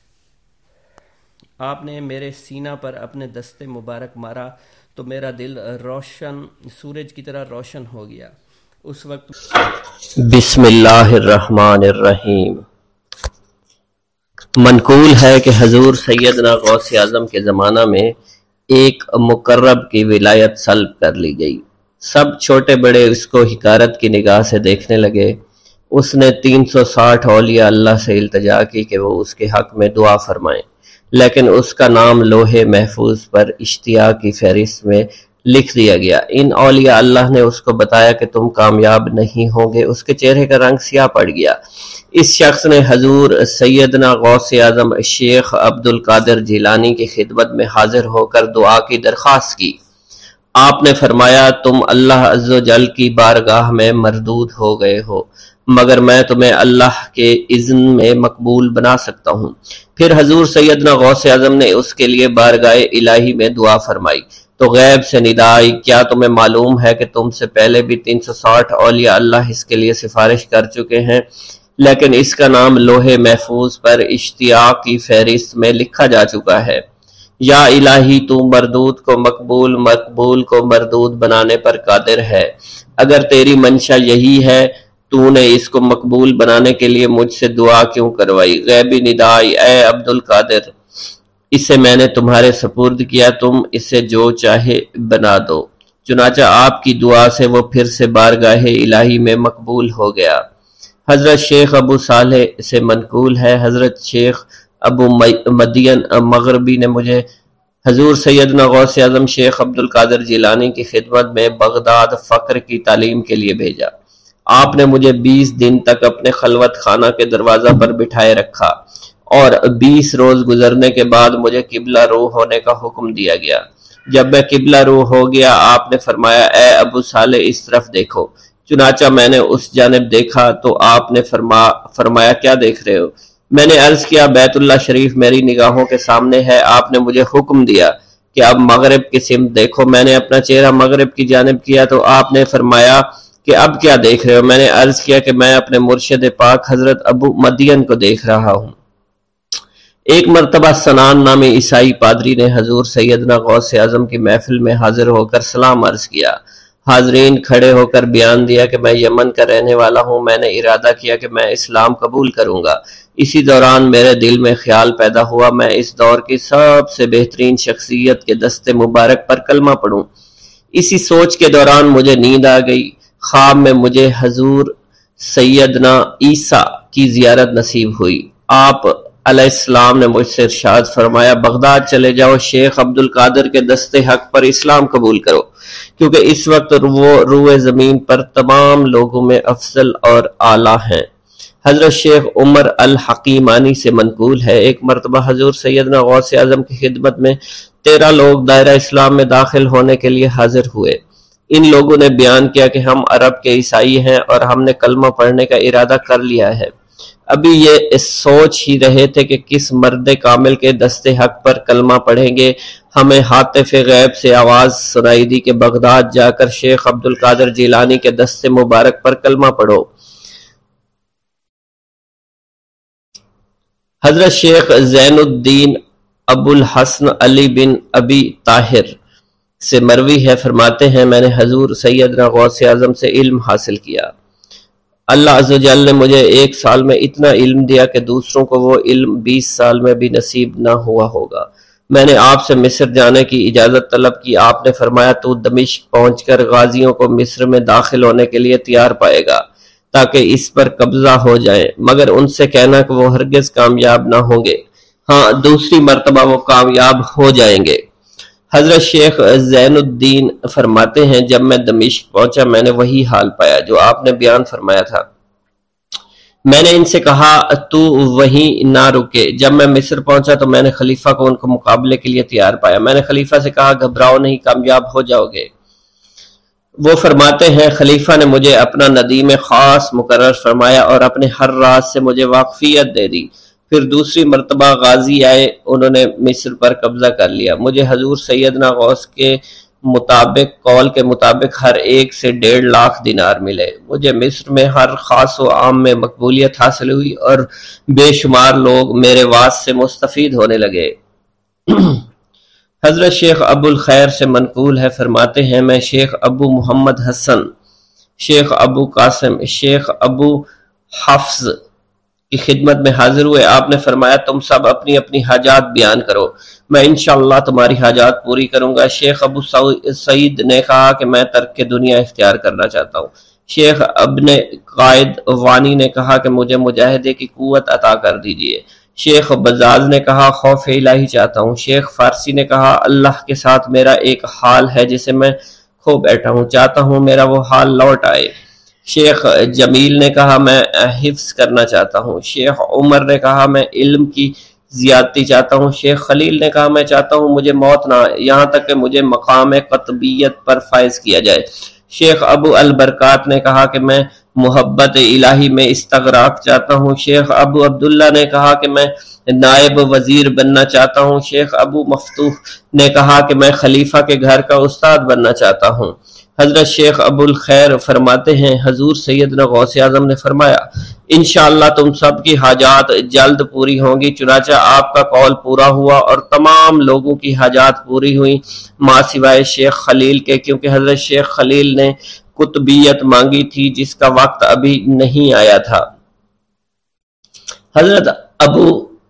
آپ نے میرے سینہ پر اپنے دستے مبارک مارا تو میرا دل روشن سورج کی طرح روشن ہو گیا۔ اس وقت بسم اللہ الرحمن الرحیم۔ منقول ہے کہ حضور سیدنا غوث اعظم کے زمانہ میں ایک مقرب کی ولایت سلب کر لی گئی۔ سب چھوٹے بڑے اس کو حقارت کی نگاہ سے دیکھنے لگے۔ اس نے 360 اولیاء اللہ سے التجا کی کہ وہ اس کے حق میں دعا فرمائیں، لیکن اس کا نام لوح محفوظ پر اشتیاق کی فہرست میں لکھ دیا گیا۔ ان اولیاء اللہ نے اس کو بتایا کہ تم کامیاب نہیں ہوں گے۔ اس کے چہرے کا رنگ سیاہ پڑ گیا۔ اس شخص نے حضور سیدنا غوث اعظم شیخ عبد القادر جیلانی کی خدمت میں حاضر ہو کر دعا کی درخواست کی۔ آپ نے فرمایا، تم اللہ عز و جل کی بارگاہ میں مردود ہو گئے ہو، مگر میں تمہیں اللہ کے اذن میں مقبول بنا سکتا ہوں۔ پھر حضور سیدنا غوث اعظم نے اس کے لیے بارگاہ الہی میں دعا فرمائی تو غیب سے ندا آئی، کیا تمہیں معلوم ہے کہ تم سے پہلے بھی 360 اولیاء اللہ اس کے لیے سفارش کر چکے ہیں، لیکن اس کا نام لوح محفوظ پر اشتیاق کی فہرست میں لکھا جا چکا ہے۔ یا الہی، تو مردود کو مقبول، مقبول کو مردود بنانے پر قادر ہے۔ اگر تیری منشا یہی ہے، تو نے اس کو مقبول بنانے کے لیے مجھ سے دعا کیوں کروائی؟ غیبی ندا آئی، اے عبد القادر، اسے میں نے تمہارے سپرد کیا، تم اسے جو چاہے بنا دو۔ چنانچہ آپ کی دعا سے وہ پھر سے بارگاہ الہی میں مقبول ہو گیا۔ حضرت شیخ ابو صالح سے منقول ہے، حضرت شیخ ابو مدین مغربی نے مجھے حضور سیدنا غوث اعظم شیخ عبد القادر جیلانی کی خدمت میں بغداد فقر کی تعلیم کے لیے بھیجا۔ آپ نے مجھے 20 دن تک اپنے خلوت خانہ کے دروازہ پر بٹھائے رکھا اور 20 روز گزرنے کے بعد مجھے قبلہ رو ہونے کا حکم دیا گیا۔ جب میں قبلہ رو ہو گیا، آپ نے فرمایا، اے ابو صالح، اس طرف دیکھو۔ چنانچہ میں نے اس جانب دیکھا تو آپ نے فرمایا، کیا دیکھ رہے ہو؟ میں نے عرض کیا، بیت اللہ شریف میری نگاہوں کے سامنے ہے۔ آپ نے مجھے حکم دیا کہ اب مغرب کی سمت دیکھو۔ میں نے اپنا چہرہ مغرب کی جانب کیا تو آپ نے فرمایا کہ اب کیا دیکھ رہے ہو؟ میں نے عرض کیا کہ میں اپنے مرشد پاک حضرت ابو مدین کو دیکھ رہا ہوں۔ ایک مرتبہ سنان نامی عیسائی پادری نے حضور سیدنا غوث اعظم کی محفل میں حاضر ہو کر سلام عرض کیا۔ حاضرین کھڑے ہو کر بیان دیا کہ میں یمن کا رہنے والا ہوں، میں نے ارادہ کیا کہ میں اسلام قبول کروں گا۔ اسی دوران میرے دل میں خیال پیدا ہوا، میں اس دور کی سب سے بہترین شخصیت کے دستے مبارک پر کلمہ پڑھوں۔ اسی سوچ کے دوران مجھے نیند آ گئی۔ خواب میں مجھے حضور سیدنا عیسیٰ کی زیارت نصیب ہوئی۔ آپ علیہ السلام نے مجھ سے ارشاد فرمایا، بغداد چلے جاؤ، شیخ عبد القادر کے دستے حق پر اسلام قبول کرو، کیونکہ اس وقت وہ روئے زمین پر تمام لوگوں میں افضل اور اعلیٰ ہیں۔ حضرت شیخ عمر الحکیمانی سے منقول ہے، ایک مرتبہ حضور سیدنا غوث اعظم کی خدمت میں 13 لوگ دائرہ اسلام میں داخل ہونے کے لیے حاضر ہوئے۔ ان لوگوں نے بیان کیا کہ ہم عرب کے عیسائی ہیں اور ہم نے کلمہ پڑھنے کا ارادہ کر لیا ہے۔ ابھی یہ سوچ ہی رہے تھے کہ کس مرد کامل کے دستے حق پر کلمہ پڑھیں گے۔ ہمیں ہاتف غیب سے آواز سنائی دی کہ بغداد جا کر شیخ عبد القادر جیلانی کے دستے مبارک پر کلمہ پڑھو۔ حضرت شیخ زین الدین ابو الحسن علی بن ابی طاہر سے مروی ہے، فرماتے ہیں، میں نے حضور سیدنا غوث اعظم سے علم حاصل کیا۔ اللہ عز و جل نے مجھے 1 سال میں اتنا علم دیا کہ دوسروں کو وہ علم 20 سال میں بھی نصیب نہ ہوا ہوگا۔ میں نے آپ سے مصر جانے کی اجازت طلب کی۔ آپ نے فرمایا، تو دمشق پہنچ کر غازیوں کو مصر میں داخل ہونے کے لیے تیار پائے گا تاکہ اس پر قبضہ ہو جائے، مگر ان سے کہنا کہ وہ ہرگز کامیاب نہ ہوں گے۔ ہاں، دوسری مرتبہ وہ کامیاب ہو جائیں گے۔ حضرت شیخ زین الدین فرماتے ہیں جب میں دمشق پہنچا میں نے وہی حال پایا جو آپ نے بیان فرمایا تھا۔ میں نے ان سے کہا تو وہیں نہ رکے۔ جب میں مصر پہنچا تو میں نے خلیفہ کو ان کو مقابلے کے لیے تیار پایا۔ میں نے خلیفہ سے کہا گھبراؤ نہیں، کامیاب ہو جاؤ گے۔ وہ فرماتے ہیں خلیفہ نے مجھے اپنا ندیم خاص مقرر فرمایا اور اپنے ہر راز سے مجھے واقفیت دے دی۔ پھر دوسری مرتبہ غازی آئے، انہوں نے مصر پر قبضہ کر لیا۔ مجھے حضور سیدنا غوث کے قول کے مطابق ہر ایک سے 1.5 لاکھ دینار ملے۔ مجھے مصر میں ہر خاص و عام میں مقبولیت حاصل ہوئی اور بے شمار لوگ میرے واعظ سے مستفید ہونے لگے۔ حضرت شیخ ابو الخیر سے منقول ہے، فرماتے ہیں میں شیخ ابو محمد حسن، شیخ ابو قاسم، شیخ ابو حفظ کی خدمت میں حاضر ہوئے۔ آپ نے فرمایا تم سب اپنی اپنی حاجات بیان کرو، میں انشاءاللہ تمہاری حاجات پوری کروں گا۔ شیخ ابو سعید نے کہا کہ میں ترک دنیا اختیار کرنا چاہتا ہوں۔ شیخ ابن قائد وانی نے کہا کہ مجھے مجاہدے کی قوت عطا کر دیجئے۔ شیخ بزاز نے کہا خوف الہی چاہتا ہوں۔ شیخ فارسی نے کہا اللہ کے ساتھ میرا ایک حال ہے جسے میں کھو بیٹھا ہوں، چاہتا ہوں میرا وہ حال لوٹ آئے۔ شیخ جمیل نے کہا میں حفظ کرنا چاہتا ہوں۔ شیخ عمر نے کہا میں علم کی زیادتی چاہتا ہوں۔ شیخ خلیل نے کہا میں چاہتا ہوں مجھے موت نہ آئے، یہاں تک کہ مجھے مقام قطبیت پر فائز کیا جائے۔ شیخ ابو البرکات نے کہا کہ میں محبت الہی میں استغراق چاہتا ہوں۔ شیخ ابو عبداللہ نے کہا کہ میں نائب وزیر بننا چاہتا ہوں۔ شیخ ابو مفتوح نے کہا کہ میں خلیفہ کے گھر کا استاد بننا چاہتا ہوں۔ حضرت شیخ ابو الخیر فرماتے ہیں حضور سیدنا غوث اعظم نے فرمایا انشاءاللہ تم سب کی حاجات جلد پوری ہوں گی۔ چنانچہ آپ کا قول پورا ہوا اور تمام لوگوں کی حاجات پوری ہوئیں ماں سوائے شیخ خلیل کے، کیونکہ حضرت شیخ خلیل نے قطبیت مانگی تھی جس کا وقت ابھی نہیں آیا تھا۔ حضرت ابو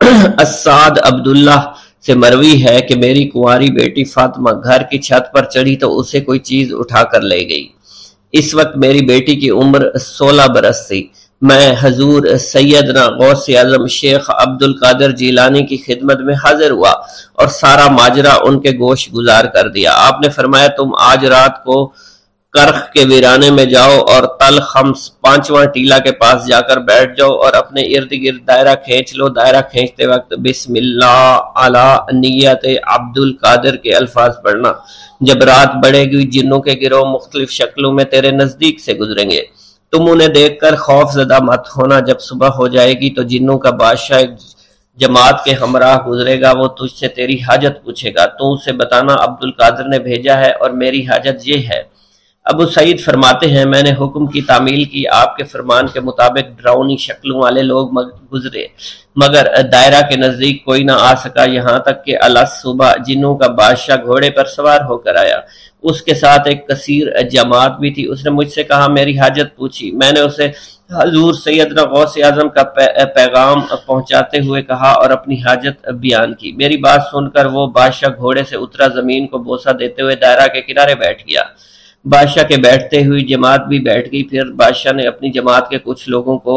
السعد عبداللہ سے مروی ہے کہ میری کنواری بیٹی فاطمہ گھر کی چھت پر چڑھی تو اسے کوئی چیز اٹھا کر لے گئی۔ اس وقت میری بیٹی کی عمر 16 برس تھی۔ میں حضور سیدنا غوث اعظم شیخ عبد القادر جیلانی کی خدمت میں حاضر ہوا اور سارا ماجرا ان کے گوش گزار کر دیا۔ آپ نے فرمایا تم آج رات کو کرخ کے ویرانے میں جاؤ اور تل خمس 5واں ٹیلا کے پاس جا کر بیٹھ جاؤ اور اپنے ارد گرد دائرہ کھینچ لو۔ دائرہ کھینچتے وقت بسم اللہ علی نیت عبد القادر کے الفاظ پڑھنا۔ جب رات بڑھے گی جنوں کے گروہ مختلف شکلوں میں تیرے نزدیک سے گزریں گے، تم انہیں دیکھ کر خوف زدہ مت ہونا۔ جب صبح ہو جائے گی تو جنوں کا بادشاہ ایک جماعت کے ہمراہ گزرے گا، وہ تجھ سے تیری حاجت پوچھے گا، تو اسے بتانا عبد القادر نے بھیجا ہے اور میری حاجت یہ ہے۔ ابو سعید فرماتے ہیں میں نے حکم کی تعمیل کی، آپ کے فرمان کے مطابق ڈراؤنی شکلوں والے لوگ گزرے مگر دائرہ کے نزدیک کوئی نہ آ سکا، یہاں تک کہ صبح جنوں کا بادشاہ گھوڑے پر سوار ہو کر آیا۔ اس کے ساتھ ایک کثیر جماعت بھی تھی۔ اس نے مجھ سے کہا میری حاجت پوچھی۔ میں نے اسے حضور سیدنا غوث اعظم کا پیغام پہنچاتے ہوئے کہا اور اپنی حاجت بیان کی۔ میری بات سن کر وہ بادشاہ گھوڑے سے اترا، زمین کو بوسہ دیتے ہوئے دائرہ کے کنارے بیٹھ گیا۔ بادشاہ کے بیٹھتے ہوئی جماعت بھی بیٹھ گئی۔ پھر بادشاہ نے اپنی جماعت کے کچھ لوگوں کو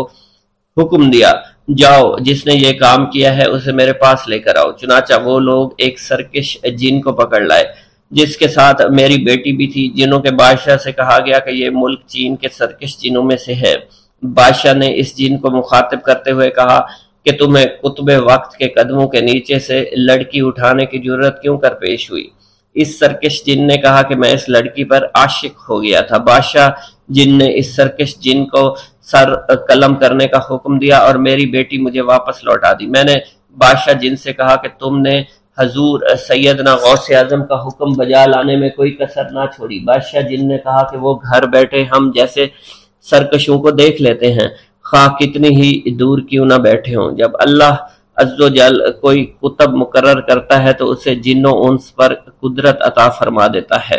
حکم دیا جاؤ جس نے یہ کام کیا ہے اسے میرے پاس لے کر آؤ۔ چنانچہ وہ لوگ ایک سرکش جن کو پکڑ لائے جس کے ساتھ میری بیٹی بھی تھی۔ جنوں کے بادشاہ سے کہا گیا کہ یہ ملک چین کے سرکش جنوں میں سے ہے۔ بادشاہ نے اس جن کو مخاطب کرتے ہوئے کہا کہ تمہیں قطب وقت کے قدموں کے نیچے سے لڑکی اٹھانے کی جرت کیوں کر پیش ہوئی؟ اس سرکش جن نے کہا کہ میں اس لڑکی پر عاشق ہو گیا تھا۔ بادشاہ جن نے اس سرکش جن کو سر قلم کرنے کا حکم دیا اور میری بیٹی مجھے واپس لوٹا دی۔ میں نے بادشاہ جن سے کہا کہ تم نے حضور سیدنا غوث اعظم کا حکم بجا لانے میں کوئی کسر نہ چھوڑی۔ بادشاہ جن نے کہا کہ وہ گھر بیٹھے ہم جیسے سرکشوں کو دیکھ لیتے ہیں، خواہ کتنی ہی دور کیوں نہ بیٹھے ہوں۔ جب اللہ عز و جل کوئی کتب مقرر کرتا ہے تو اسے جن و انس پر قدرت عطا فرما دیتا ہے۔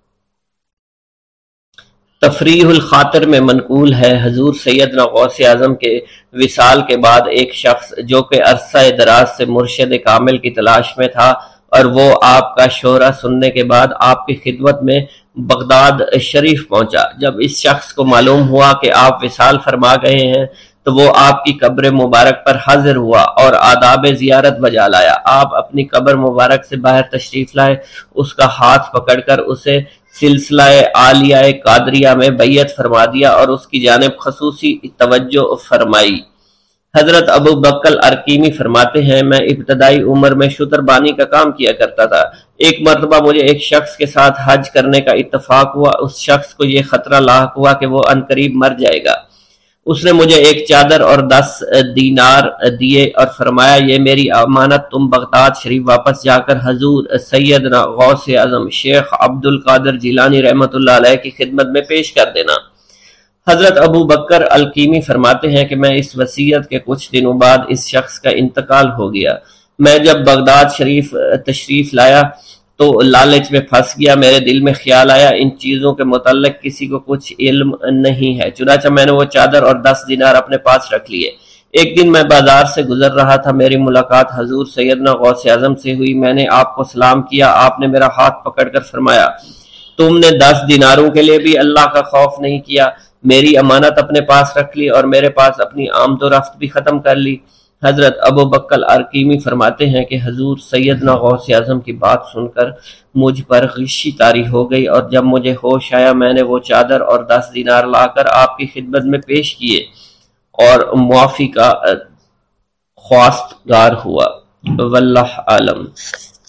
تفریح الخاطر میں منقول ہے حضور سیدنا غوث اعظم کے وصال کے بعد ایک شخص جو کہ عرصہ دراز سے مرشد کامل کی تلاش میں تھا اور وہ آپ کا شورا سننے کے بعد آپ کی خدمت میں بغداد شریف پہنچا۔ جب اس شخص کو معلوم ہوا کہ آپ وصال فرما گئے ہیں تو وہ آپ کی قبر مبارک پر حاضر ہوا اور آداب زیارت بجا لایا۔ آپ اپنی قبر مبارک سے باہر تشریف لائے، اس کا ہاتھ پکڑ کر اسے سلسلہ عالیہ قادریہ میں بیعت فرما دیا اور اس کی جانب خصوصی توجہ فرمائی۔ حضرت ابو بکر ارقیمی فرماتے ہیں، میں ابتدائی عمر میں شتر بانی کا کام کیا کرتا تھا۔ ایک مرتبہ مجھے ایک شخص کے ساتھ حج کرنے کا اتفاق ہوا۔ اس شخص کو یہ خطرہ لاحق ہوا کہ وہ عنقریب مر جائے گا۔ اس نے مجھے ایک چادر اور 10 دینار دیے اور فرمایا، یہ میری امانت تم بغداد شریف واپس جا کر حضور سیدنا غوث اعظم شیخ عبد القادر جیلانی رحمۃ اللہ علیہ کی خدمت میں پیش کر دینا۔ حضرت ابو بکر القیمی فرماتے ہیں کہ میں اس وصیت کے کچھ دنوں بعد اس شخص کا انتقال ہو گیا۔ میں جب بغداد شریف تشریف لایا تو لالچ میں پھنس گیا۔ میرے دل میں خیال آیا ان چیزوں کے متعلق کسی کو کچھ علم نہیں ہے، چنانچہ میں نے وہ چادر اور 10 دینار اپنے پاس رکھ لیے۔ ایک دن میں بازار سے گزر رہا تھا، میری ملاقات حضور سیدنا غوث اعظم سے ہوئی۔ میں نے آپ کو سلام کیا، آپ نے میرا ہاتھ پکڑ کر فرمایا، تم نے 10 دیناروں کے لیے بھی اللہ کا خوف نہیں کیا، میری امانت اپنے پاس رکھ لی اور میرے پاس اپنی آمد و رفت بھی ختم کر لی۔ حضرت ابو بکر ارقیمی فرماتے ہیں کہ حضور سیدنا غوث اعظم کی بات سن کر مجھ پر غشی طاری ہو گئی، اور جب مجھے ہوش آیا میں نے وہ چادر اور 10 دینار لا کر آپ کی خدمت میں پیش کیے اور معافی کا خواستگار ہوا۔ واللہ عالم۔